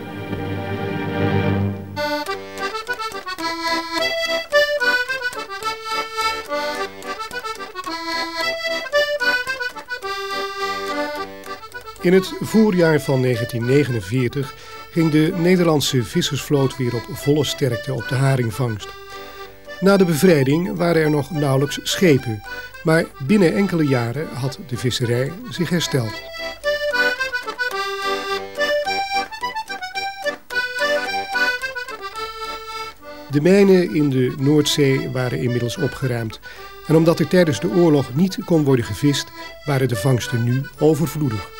In het voorjaar van negentien negenenveertig ging de Nederlandse vissersvloot weer op volle sterkte op de haringvangst. Na de bevrijding waren er nog nauwelijks schepen, maar binnen enkele jaren had de visserij zich hersteld. De mijnen in de Noordzee waren inmiddels opgeruimd en omdat er tijdens de oorlog niet kon worden gevist, waren de vangsten nu overvloedig.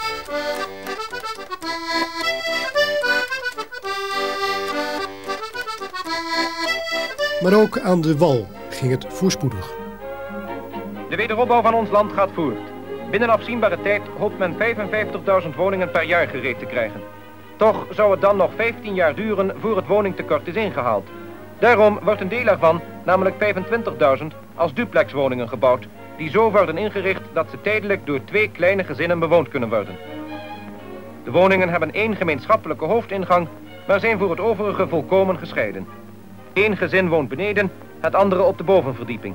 Maar ook aan de wal ging het voorspoedig. De wederopbouw van ons land gaat voort. Binnen afzienbare tijd hoopt men vijfenvijftigduizend woningen per jaar gereed te krijgen. Toch zou het dan nog vijftien jaar duren voor het woningtekort is ingehaald. Daarom wordt een deel ervan, namelijk vijfentwintigduizend, als duplexwoningen gebouwd, die zo worden ingericht dat ze tijdelijk door twee kleine gezinnen bewoond kunnen worden. De woningen hebben één gemeenschappelijke hoofdingang, maar zijn voor het overige volkomen gescheiden. Eén gezin woont beneden, het andere op de bovenverdieping.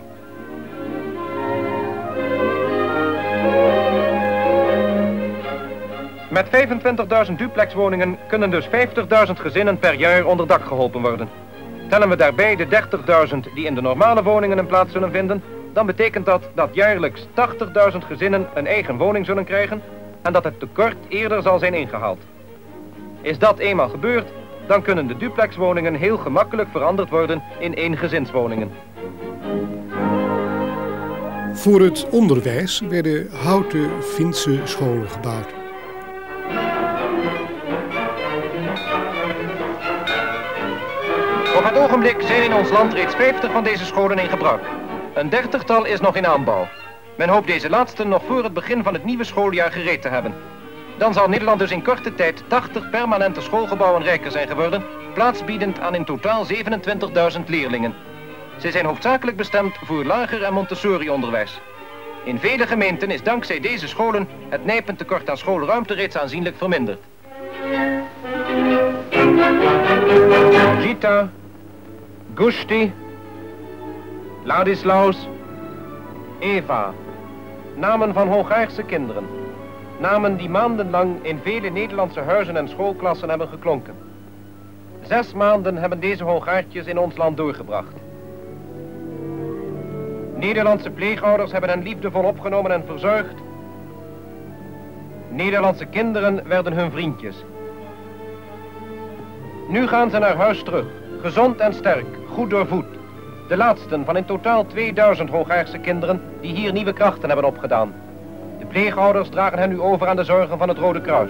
Met vijfentwintigduizend duplexwoningen kunnen dus vijftigduizend gezinnen per jaar onder dak geholpen worden. Tellen we daarbij de dertigduizend die in de normale woningen een plaats zullen vinden, dan betekent dat dat jaarlijks tachtigduizend gezinnen een eigen woning zullen krijgen en dat het tekort eerder zal zijn ingehaald. Is dat eenmaal gebeurd, dan kunnen de duplexwoningen heel gemakkelijk veranderd worden in eengezinswoningen. Voor het onderwijs werden houten Finse scholen gebouwd. Op het ogenblik zijn in ons land reeds vijftig van deze scholen in gebruik. Een dertigtal is nog in aanbouw. Men hoopt deze laatste nog voor het begin van het nieuwe schooljaar gereed te hebben. Dan zal Nederland dus in korte tijd tachtig permanente schoolgebouwen rijker zijn geworden, plaatsbiedend aan in totaal zevenentwintigduizend leerlingen. Ze zijn hoofdzakelijk bestemd voor lager- en Montessori-onderwijs. In vele gemeenten is dankzij deze scholen het nijpend tekort aan schoolruimte reeds aanzienlijk verminderd. Gita, Gusti, Ladislaus, Eva. Namen van Hongaarse kinderen. Namen die maandenlang in vele Nederlandse huizen en schoolklassen hebben geklonken. Zes maanden hebben deze Hongaartjes in ons land doorgebracht. Nederlandse pleegouders hebben hen liefdevol opgenomen en verzorgd. Nederlandse kinderen werden hun vriendjes. Nu gaan ze naar huis terug, gezond en sterk, goed doorvoed. De laatsten van in totaal tweeduizend Hongaarse kinderen die hier nieuwe krachten hebben opgedaan. De pleegouders dragen hen nu over aan de zorgen van het Rode Kruis.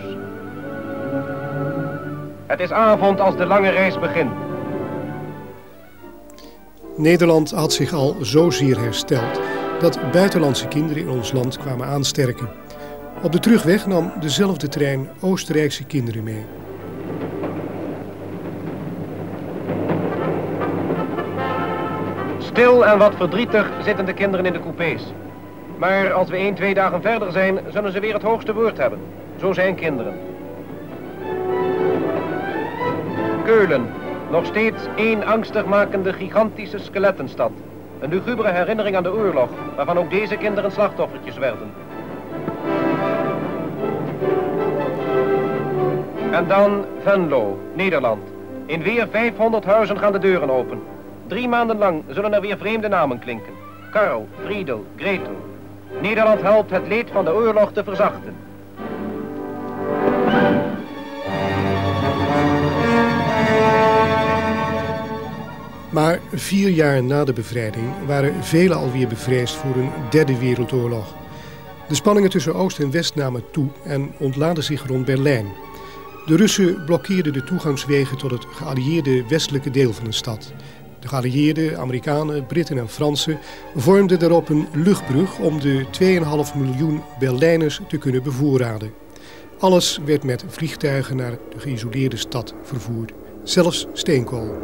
Het is avond als de lange reis begint. Nederland had zich al zozeer hersteld dat buitenlandse kinderen in ons land kwamen aansterken. Op de terugweg nam dezelfde trein Oostenrijkse kinderen mee. Stil en wat verdrietig zitten de kinderen in de coupés. Maar als we één, twee dagen verder zijn, zullen ze weer het hoogste woord hebben. Zo zijn kinderen. Keulen. Nog steeds één angstigmakende gigantische skelettenstad. Een lugubere herinnering aan de oorlog, waarvan ook deze kinderen slachtoffertjes werden. En dan Venlo, Nederland. In weer vijfhonderd huizen gaan de deuren open. Drie maanden lang zullen er weer vreemde namen klinken. Karl, Friedel, Gretel. Nederland helpt het leed van de oorlog te verzachten. Maar vier jaar na de bevrijding waren velen alweer bevreesd voor een derde wereldoorlog. De spanningen tussen Oost en West namen toe en ontlaadden zich rond Berlijn. De Russen blokkeerden de toegangswegen tot het geallieerde westelijke deel van de stad. De geallieerden, Amerikanen, Britten en Fransen vormden daarop een luchtbrug om de twee komma vijf miljoen Berlijners te kunnen bevoorraden. Alles werd met vliegtuigen naar de geïsoleerde stad vervoerd, zelfs steenkool.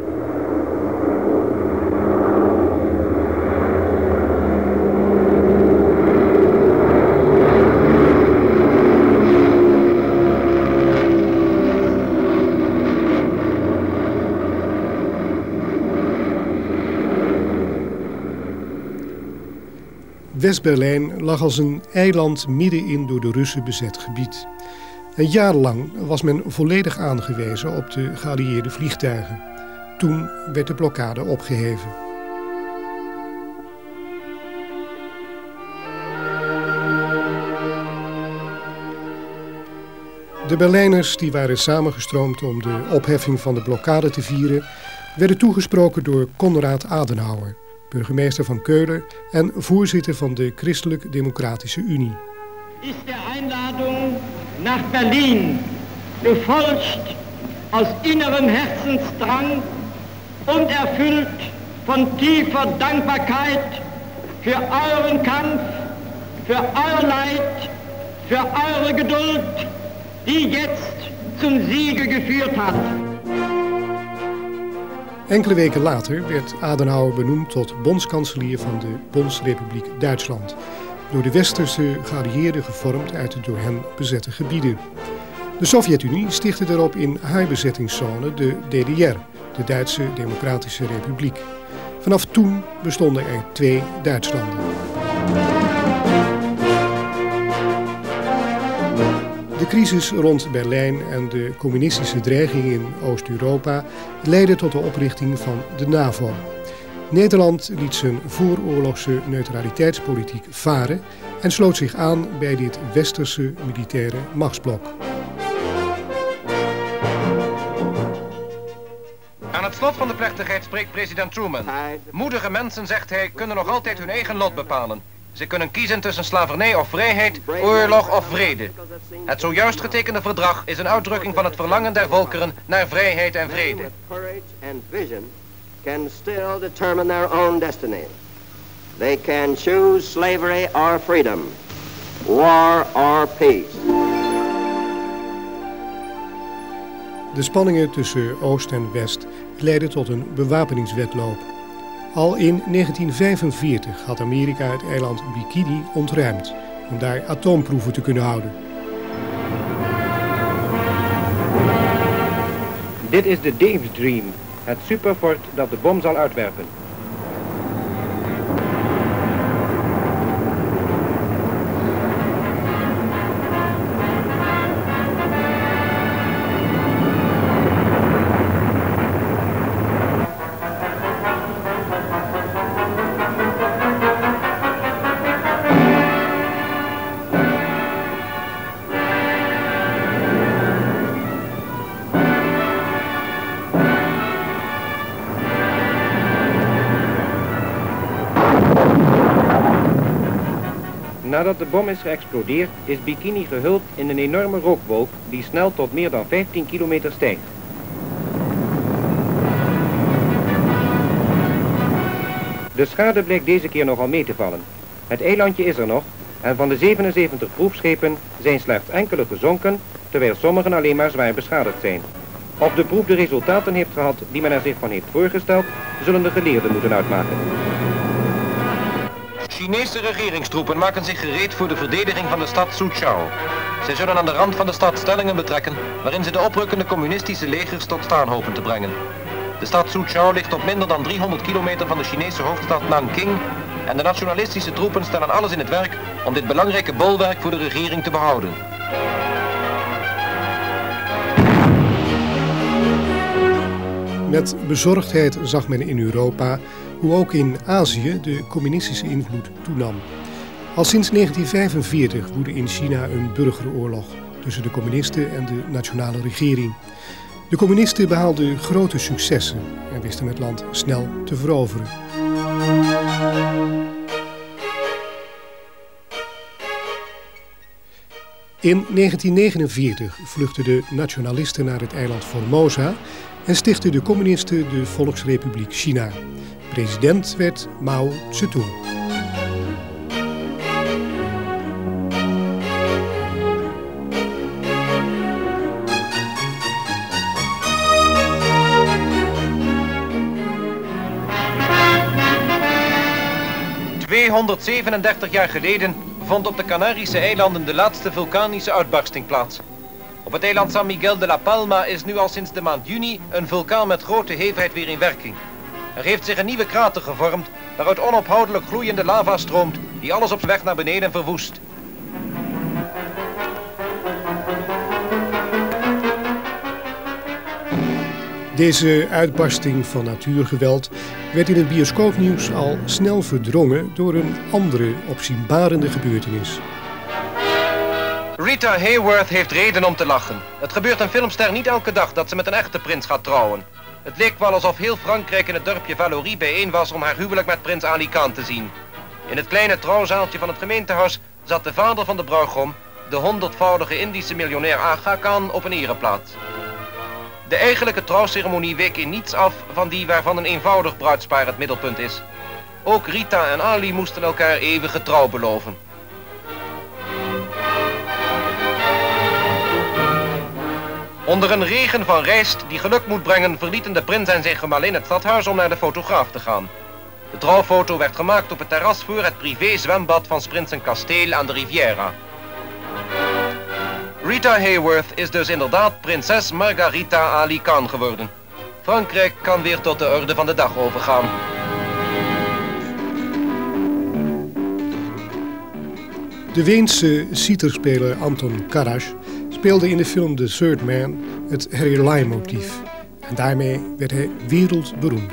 West-Berlijn lag als een eiland middenin door de Russen bezet gebied. En jarenlang was men volledig aangewezen op de geallieerde vliegtuigen. Toen werd de blokkade opgeheven. De Berlijners die waren samengestroomd om de opheffing van de blokkade te vieren, werden toegesproken door Konrad Adenauer, burgemeester van Keulen en voorzitter van de Christelijk-Democratische Unie. Is de Einladung nach Berlin gefolgt aus innerem Herzensdrang und erfüllt von tiefer Dankbarkeit für euren Kampf, für euer Leid, für eure Geduld, die jetzt zum Siege geführt hat. Enkele weken later werd Adenauer benoemd tot bondskanselier van de Bondsrepubliek Duitsland, door de westerse geallieerden gevormd uit de door hen bezette gebieden. De Sovjet-Unie stichtte daarop in haar bezettingszone de D D R, de Duitse Democratische Republiek. Vanaf toen bestonden er twee Duitslanden. De crisis rond Berlijn en de communistische dreiging in Oost-Europa leidden tot de oprichting van de NAVO. Nederland liet zijn vooroorlogse neutraliteitspolitiek varen en sloot zich aan bij dit westerse militaire machtsblok. Aan het slot van de plechtigheid spreekt president Truman. Moedige mensen, zegt hij, kunnen nog altijd hun eigen lot bepalen. Ze kunnen kiezen tussen slavernij of vrijheid, oorlog of vrede. Het zojuist getekende verdrag is een uitdrukking van het verlangen der volkeren naar vrijheid en vrede. Can still determine their own destiny. They can choose slavery or freedom, war or peace. De spanningen tussen Oost en West leidden tot een bewapeningswedloop. Al in negentien vijfenveertig had Amerika het eiland Bikini ontruimd om daar atoomproeven te kunnen houden. Dit is de Dave's Dream, het superfort dat de bom zal uitwerpen. Nadat de bom is geëxplodeerd, is Bikini gehuld in een enorme rookwolk die snel tot meer dan vijftien kilometer stijgt. De schade blijkt deze keer nogal mee te vallen. Het eilandje is er nog en van de zevenenzeventig proefschepen zijn slechts enkele gezonken, terwijl sommigen alleen maar zwaar beschadigd zijn. Of de proef de resultaten heeft gehad die men er zich van heeft voorgesteld, zullen de geleerden moeten uitmaken. Chinese regeringstroepen maken zich gereed voor de verdediging van de stad Suzhou. Zij zullen aan de rand van de stad stellingen betrekken waarin ze de oprukkende communistische legers tot staan hopen te brengen. De stad Suzhou ligt op minder dan driehonderd kilometer van de Chinese hoofdstad Nanking en de nationalistische troepen stellen alles in het werk om dit belangrijke bolwerk voor de regering te behouden. Met bezorgdheid zag men in Europa hoe ook in Azië de communistische invloed toenam. Al sinds negentien vijfenveertig woedde in China een burgeroorlog tussen de communisten en de nationale regering. De communisten behaalden grote successen en wisten het land snel te veroveren. In negentien negenenveertig vluchtten de nationalisten naar het eiland Formosa en stichtten de communisten de Volksrepubliek China. President werd Mao Zedong. tweehonderdzevenendertig jaar geleden vond op de Canarische eilanden de laatste vulkanische uitbarsting plaats. Op het eiland San Miguel de la Palma is nu al sinds de maand juni een vulkaan met grote hevigheid weer in werking. Er heeft zich een nieuwe krater gevormd waaruit onophoudelijk gloeiende lava stroomt die alles op zijn weg naar beneden verwoest. Deze uitbarsting van natuurgeweld werd in het bioscoopnieuws al snel verdrongen door een andere opzienbarende gebeurtenis. Rita Hayworth heeft reden om te lachen. Het gebeurt een filmster niet elke dag dat ze met een echte prins gaat trouwen. Het leek wel alsof heel Frankrijk in het dorpje Valorie bijeen was om haar huwelijk met prins Ali Khan te zien. In het kleine trouwzaaltje van het gemeentehuis zat de vader van de bruidegom, de honderdvoudige Indische miljonair Aga Khan, op een ereplaats. De eigenlijke trouwceremonie week in niets af van die waarvan een eenvoudig bruidspaar het middelpunt is. Ook Rita en Ali moesten elkaar eeuwige trouw beloven. Onder een regen van rijst die geluk moet brengen verlieten de prins en zijn gemalin het stadhuis om naar de fotograaf te gaan. De trouwfoto werd gemaakt op het terras voor het privé zwembad van 's prinsen kasteel aan de Riviera. Rita Hayworth is dus inderdaad prinses Margarita Ali Khan geworden. Frankrijk kan weer tot de orde van de dag overgaan. De Weense citerspeler Anton Karas speelde in de film The Third Man het Harry Lime motief. En daarmee werd hij wereldberoemd.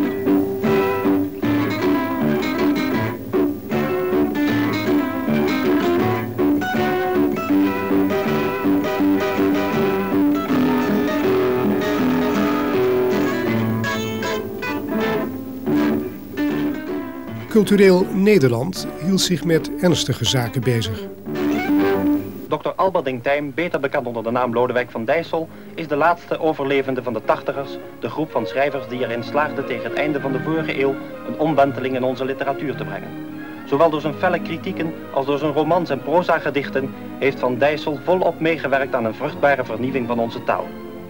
Cultureel Nederland hield zich met ernstige zaken bezig. dokter Alberding Tijm, beter bekend onder de naam Lodewijk van Dijssel, is de laatste overlevende van de tachtigers, de groep van schrijvers die erin slaagden tegen het einde van de vorige eeuw een omwenteling in onze literatuur te brengen. Zowel door zijn felle kritieken als door zijn romans en proza-gedichten heeft Van Dijssel volop meegewerkt aan een vruchtbare vernieuwing van onze taal.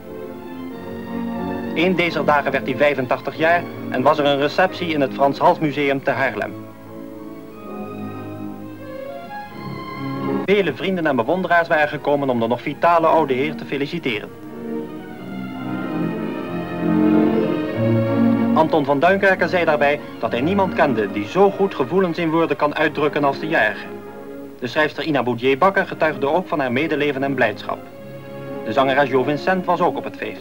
Een deze dagen werd hij vijfentachtig jaar en was er een receptie in het Frans Hals Museum te Haarlem. Vele vrienden en bewonderaars waren gekomen om de nog vitale oude heer te feliciteren. Anton van Duinkerken zei daarbij dat hij niemand kende die zo goed gevoelens in woorden kan uitdrukken als de jarige. De schrijfster Ina Boudier-Bakker getuigde ook van haar medeleven en blijdschap. De zangeres Jo Vincent was ook op het feest.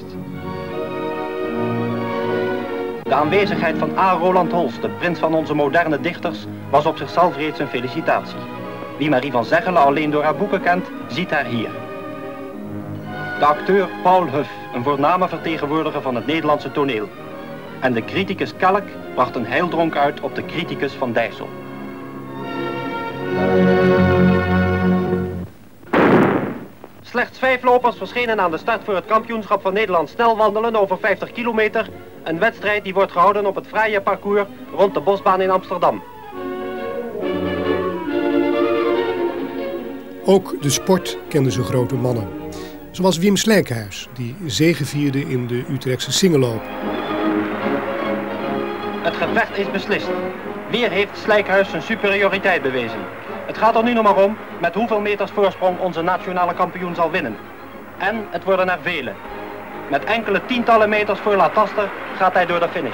De aanwezigheid van A. Roland Holst, de prins van onze moderne dichters, was op zichzelf reeds een felicitatie. Wie Marie van Zeggelen alleen door haar boeken kent, ziet haar hier. De acteur Paul Huff, een voorname vertegenwoordiger van het Nederlandse toneel. En de criticus Kalk bracht een heildronk uit op de criticus Van Dijssel. Slechts vijf lopers verschenen aan de start voor het kampioenschap van Nederland snelwandelen over vijftig kilometer. Een wedstrijd die wordt gehouden op het fraaie parcours rond de Bosbaan in Amsterdam. Ook de sport kende zijn grote mannen. Zoals Wim Slijkhuis, die zegevierde in de Utrechtse singelloop. Het gevecht is beslist. Weer heeft Slijkhuis zijn superioriteit bewezen. Het gaat er nu nog maar om met hoeveel meters voorsprong onze nationale kampioen zal winnen. En het worden er vele. Met enkele tientallen meters voor Lataster gaat hij door de finish.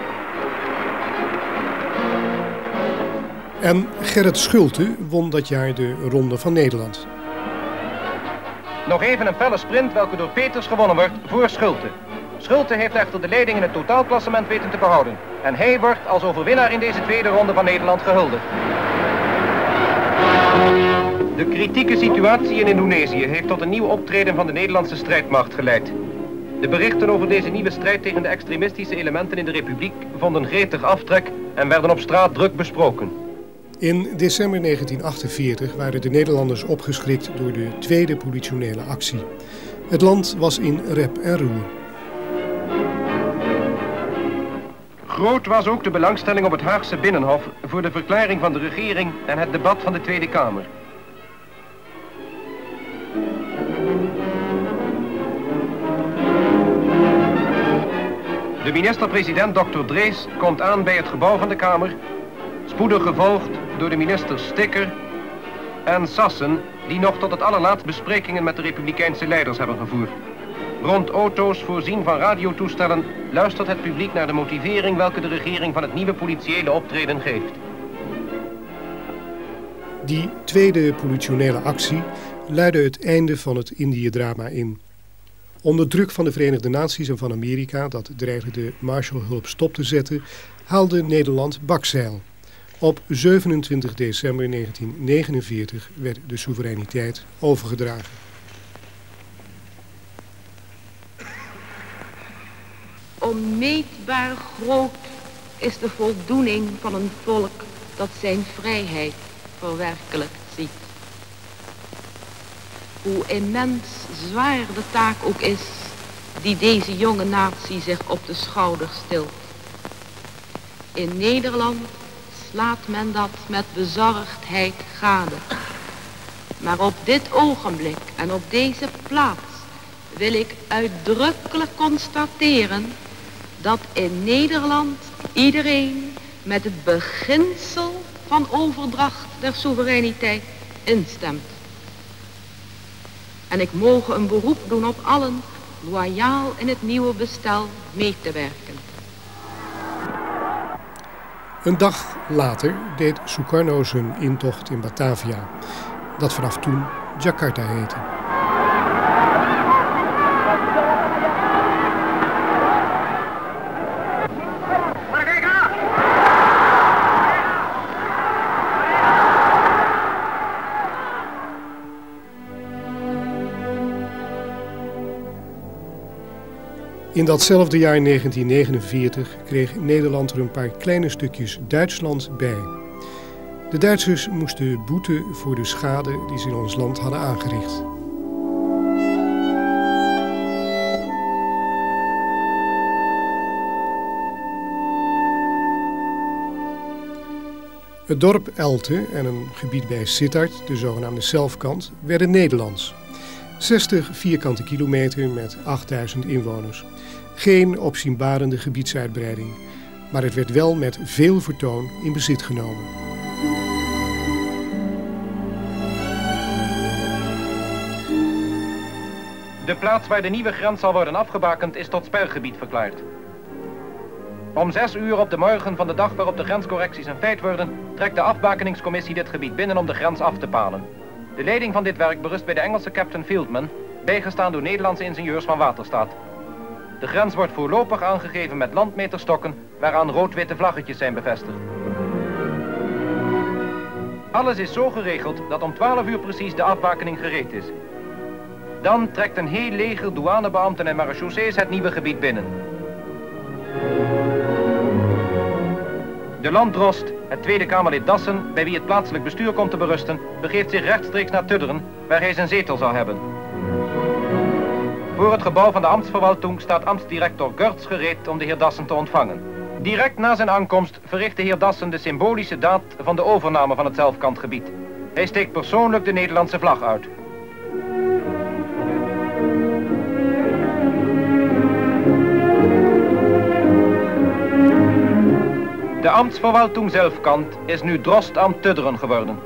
En Gerrit Schulte won dat jaar de Ronde van Nederland. Nog even een felle sprint welke door Peters gewonnen wordt voor Schulte. Schulte heeft echter de leiding in het totaalklassement weten te behouden. En hij wordt als overwinnaar in deze tweede ronde van Nederland gehuldigd. De kritieke situatie in Indonesië heeft tot een nieuw optreden van de Nederlandse strijdmacht geleid. De berichten over deze nieuwe strijd tegen de extremistische elementen in de Republiek vonden gretig aftrek en werden op straat druk besproken. In december negentien achtenveertig waren de Nederlanders opgeschrikt door de tweede politionele actie. Het land was in rep en roer. Groot was ook de belangstelling op het Haagse Binnenhof voor de verklaring van de regering en het debat van de Tweede Kamer. De minister-president dokter Drees komt aan bij het gebouw van de Kamer, spoedig gevolgd door de ministers Stikker en Sassen, die nog tot het allerlaatst besprekingen met de republikeinse leiders hebben gevoerd. Rond auto's voorzien van radiotoestellen luistert het publiek naar de motivering welke de regering van het nieuwe politiële optreden geeft. Die tweede politionele actie luidde het einde van het Indië-drama in. Onder druk van de Verenigde Naties en van Amerika, dat dreigde de Marshallhulp stop te zetten, haalde Nederland bakzeil. Op zevenentwintig december negentien negenenveertig werd de soevereiniteit overgedragen. Onmeetbaar groot is de voldoening van een volk dat zijn vrijheid verwerkelijkt ziet. Hoe immens zwaar de taak ook is die deze jonge natie zich op de schouders tilt. In Nederland slaat men dat met bezorgdheid gade. Maar op dit ogenblik en op deze plaats wil ik uitdrukkelijk constateren dat in Nederland iedereen met het beginsel van overdracht der soevereiniteit instemt. En ik mogen een beroep doen op allen loyaal in het nieuwe bestel mee te werken. Een dag later deed Sukarno zijn intocht in Batavia, dat vanaf toen Jakarta heette. In datzelfde jaar negentien negenenveertig kreeg Nederland er een paar kleine stukjes Duitsland bij. De Duitsers moesten boeten voor de schade die ze in ons land hadden aangericht. Het dorp Elte en een gebied bij Sittard, de zogenaamde Zelfkant, werden Nederlands. zestig vierkante kilometer met achtduizend inwoners. Geen opzienbarende gebiedsuitbreiding, maar het werd wel met veel vertoon in bezit genomen. De plaats waar de nieuwe grens zal worden afgebakend is tot spelgebied verklaard. Om zes uur op de morgen van de dag waarop de grenscorrecties een feit worden, trekt de afbakeningscommissie dit gebied binnen om de grens af te palen. De leiding van dit werk berust bij de Engelse Captain Fieldman, bijgestaan door Nederlandse ingenieurs van Waterstaat. De grens wordt voorlopig aangegeven met landmeterstokken waaraan rood-witte vlaggetjes zijn bevestigd. Alles is zo geregeld dat om twaalf uur precies de afbakening gereed is. Dan trekt een heel leger douanebeambten en marechaussees het nieuwe gebied binnen. De landdrost, het Tweede Kamerlid Dassen, bij wie het plaatselijk bestuur komt te berusten, begeeft zich rechtstreeks naar Tudderen, waar hij zijn zetel zal hebben. Voor het gebouw van de ambtsverwaltung staat ambtsdirector Gertz gereed om de heer Dassen te ontvangen. Direct na zijn aankomst verricht de heer Dassen de symbolische daad van de overname van het Zelfkantgebied. Hij steekt persoonlijk de Nederlandse vlag uit. De ambtsverwaltung Zelfkant is nu Drostamt Tudderen geworden.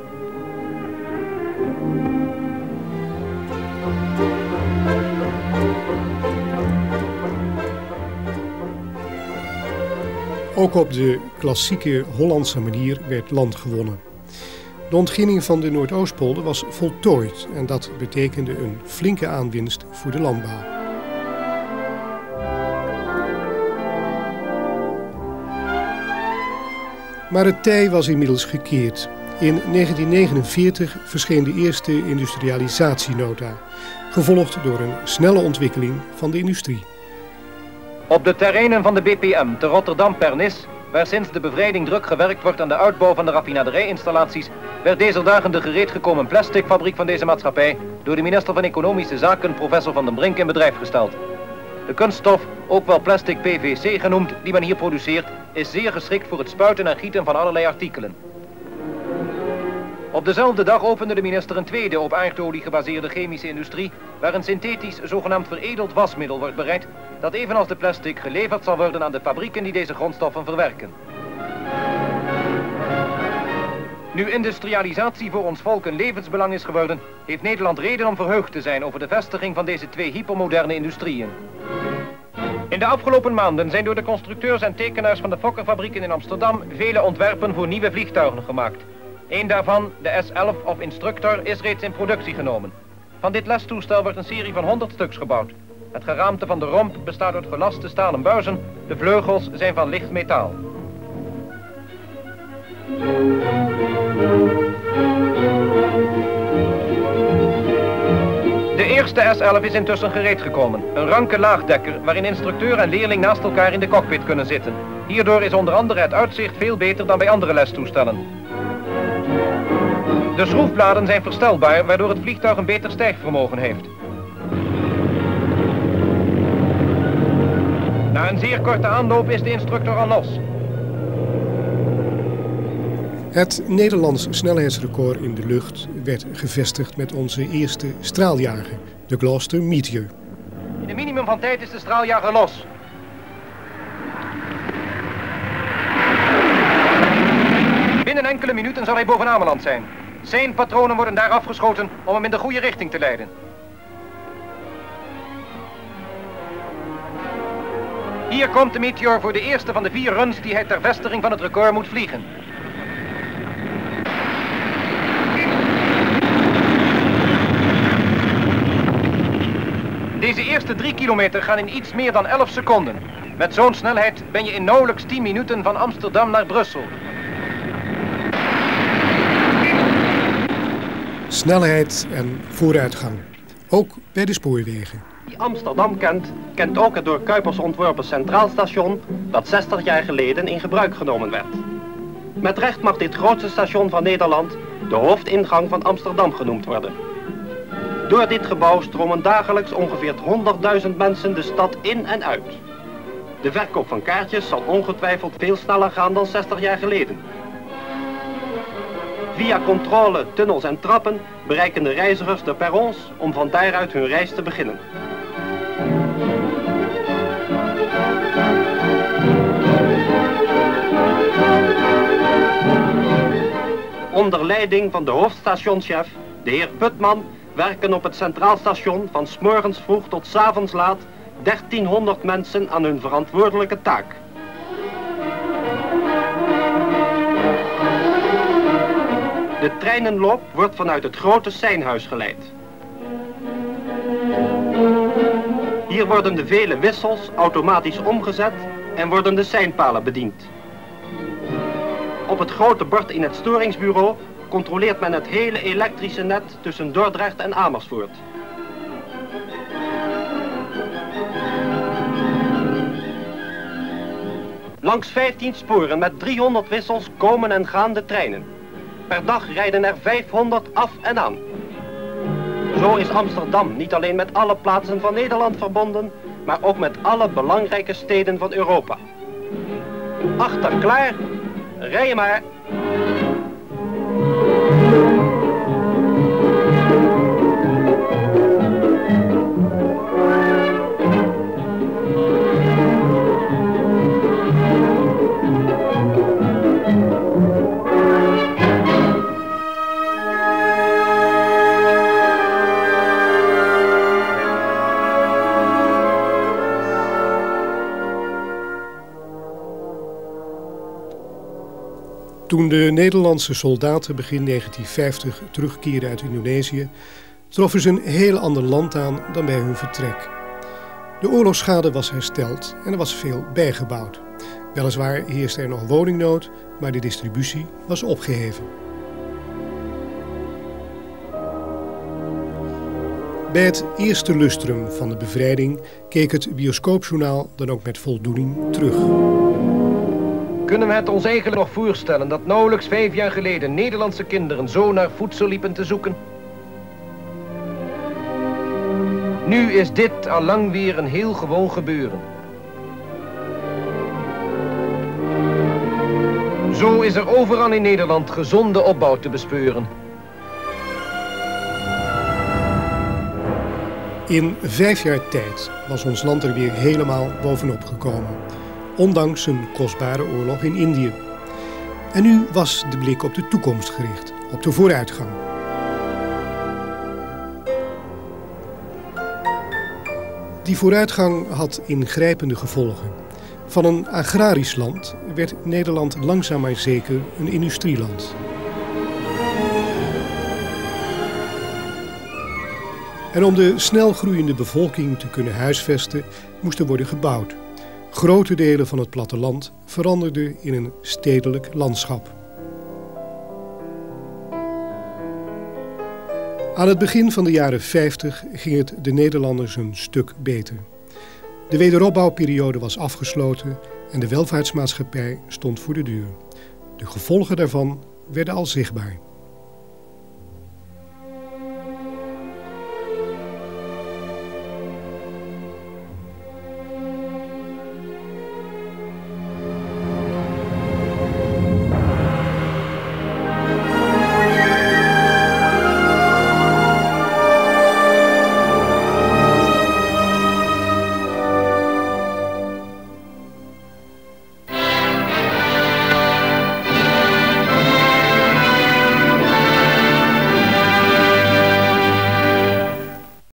Ook op de klassieke Hollandse manier werd land gewonnen. De ontginning van de Noordoostpolder was voltooid en dat betekende een flinke aanwinst voor de landbouw. Maar het tij was inmiddels gekeerd. In negentien negenenveertig verscheen de eerste industrialisatienota, gevolgd door een snelle ontwikkeling van de industrie. Op de terreinen van de B P M te Rotterdam-Pernis, waar sinds de bevrijding druk gewerkt wordt aan de uitbouw van de raffinaderijinstallaties, werd deze dagen de gereedgekomen plasticfabriek van deze maatschappij door de minister van Economische Zaken, professor Van den Brink, in bedrijf gesteld. De kunststof, ook wel plastic P V C genoemd, die men hier produceert, is zeer geschikt voor het spuiten en gieten van allerlei artikelen. Op dezelfde dag opende de minister een tweede op aardolie gebaseerde chemische industrie, waar een synthetisch zogenaamd veredeld wasmiddel wordt bereid, dat evenals de plastic geleverd zal worden aan de fabrieken die deze grondstoffen verwerken. Nu industrialisatie voor ons volk een levensbelang is geworden, heeft Nederland reden om verheugd te zijn over de vestiging van deze twee hypermoderne industrieën. In de afgelopen maanden zijn door de constructeurs en tekenaars van de Fokkerfabrieken in Amsterdam vele ontwerpen voor nieuwe vliegtuigen gemaakt. Eén daarvan, de S elf of Instructor, is reeds in productie genomen. Van dit lestoestel wordt een serie van honderd stuks gebouwd. Het geraamte van de romp bestaat uit gelaste stalen buizen, de vleugels zijn van licht metaal. De eerste S elf is intussen gereed gekomen. Een ranke laagdekker waarin instructeur en leerling naast elkaar in de cockpit kunnen zitten. Hierdoor is onder andere het uitzicht veel beter dan bij andere lestoestellen. De schroefbladen zijn verstelbaar, waardoor het vliegtuig een beter stijgvermogen heeft. Na een zeer korte aanloop is de instructor al los. Het Nederlands snelheidsrecord in de lucht werd gevestigd met onze eerste straaljager, de Gloster Meteor. In de minimum van tijd is de straaljager los. Binnen enkele minuten zal hij boven Ameland zijn. Zijn patronen worden daar afgeschoten om hem in de goede richting te leiden. Hier komt de Meteor voor de eerste van de vier runs die hij ter vestiging van het record moet vliegen. Deze eerste drie kilometer gaan in iets meer dan elf seconden. Met zo'n snelheid ben je in nauwelijks tien minuten van Amsterdam naar Brussel. Snelheid en vooruitgang, ook bij de spoorwegen. Wie Amsterdam kent, kent ook het door Kuipers ontworpen Centraal Station dat zestig jaar geleden in gebruik genomen werd. Met recht mag dit grootste station van Nederland de hoofdingang van Amsterdam genoemd worden. Door dit gebouw stromen dagelijks ongeveer honderdduizend mensen de stad in en uit. De verkoop van kaartjes zal ongetwijfeld veel sneller gaan dan zestig jaar geleden. Via controle, tunnels en trappen bereiken de reizigers de perrons om van daaruit hun reis te beginnen. Onder leiding van de hoofdstationschef, de heer Putman, werken op het Centraal Station van 's morgens vroeg tot 's avonds laat dertienhonderd mensen aan hun verantwoordelijke taak. De treinenloop wordt vanuit het grote seinhuis geleid. Hier worden de vele wissels automatisch omgezet en worden de seinpalen bediend. Op het grote bord in het storingsbureau controleert men het hele elektrische net tussen Dordrecht en Amersfoort. Langs vijftien sporen met driehonderd wissels komen en gaan de treinen. Per dag rijden er vijfhonderd af en aan. Zo is Amsterdam niet alleen met alle plaatsen van Nederland verbonden, maar ook met alle belangrijke steden van Europa. Achter klaar, rij je maar. Toen de Nederlandse soldaten begin negentien vijftig terugkeerden uit Indonesië, troffen ze een heel ander land aan dan bij hun vertrek. De oorlogsschade was hersteld en er was veel bijgebouwd. Weliswaar heerste er nog woningnood, maar de distributie was opgeheven. Bij het eerste lustrum van de bevrijding keek het bioscoopjournaal dan ook met voldoening terug. Kunnen we het ons eigenlijk nog voorstellen dat nauwelijks vijf jaar geleden Nederlandse kinderen zo naar voedsel liepen te zoeken? Nu is dit allang weer een heel gewoon gebeuren. Zo is er overal in Nederland gezonde opbouw te bespeuren. In vijf jaar tijd was ons land er weer helemaal bovenop gekomen, ondanks een kostbare oorlog in Indië. En nu was de blik op de toekomst gericht, op de vooruitgang. Die vooruitgang had ingrijpende gevolgen. Van een agrarisch land werd Nederland langzaam maar zeker een industrieland. En om de snel groeiende bevolking te kunnen huisvesten, moest er worden gebouwd. Grote delen van het platteland veranderden in een stedelijk landschap. Aan het begin van de jaren vijftig ging het de Nederlanders een stuk beter. De wederopbouwperiode was afgesloten en de welvaartsmaatschappij stond voor de deur. De gevolgen daarvan werden al zichtbaar.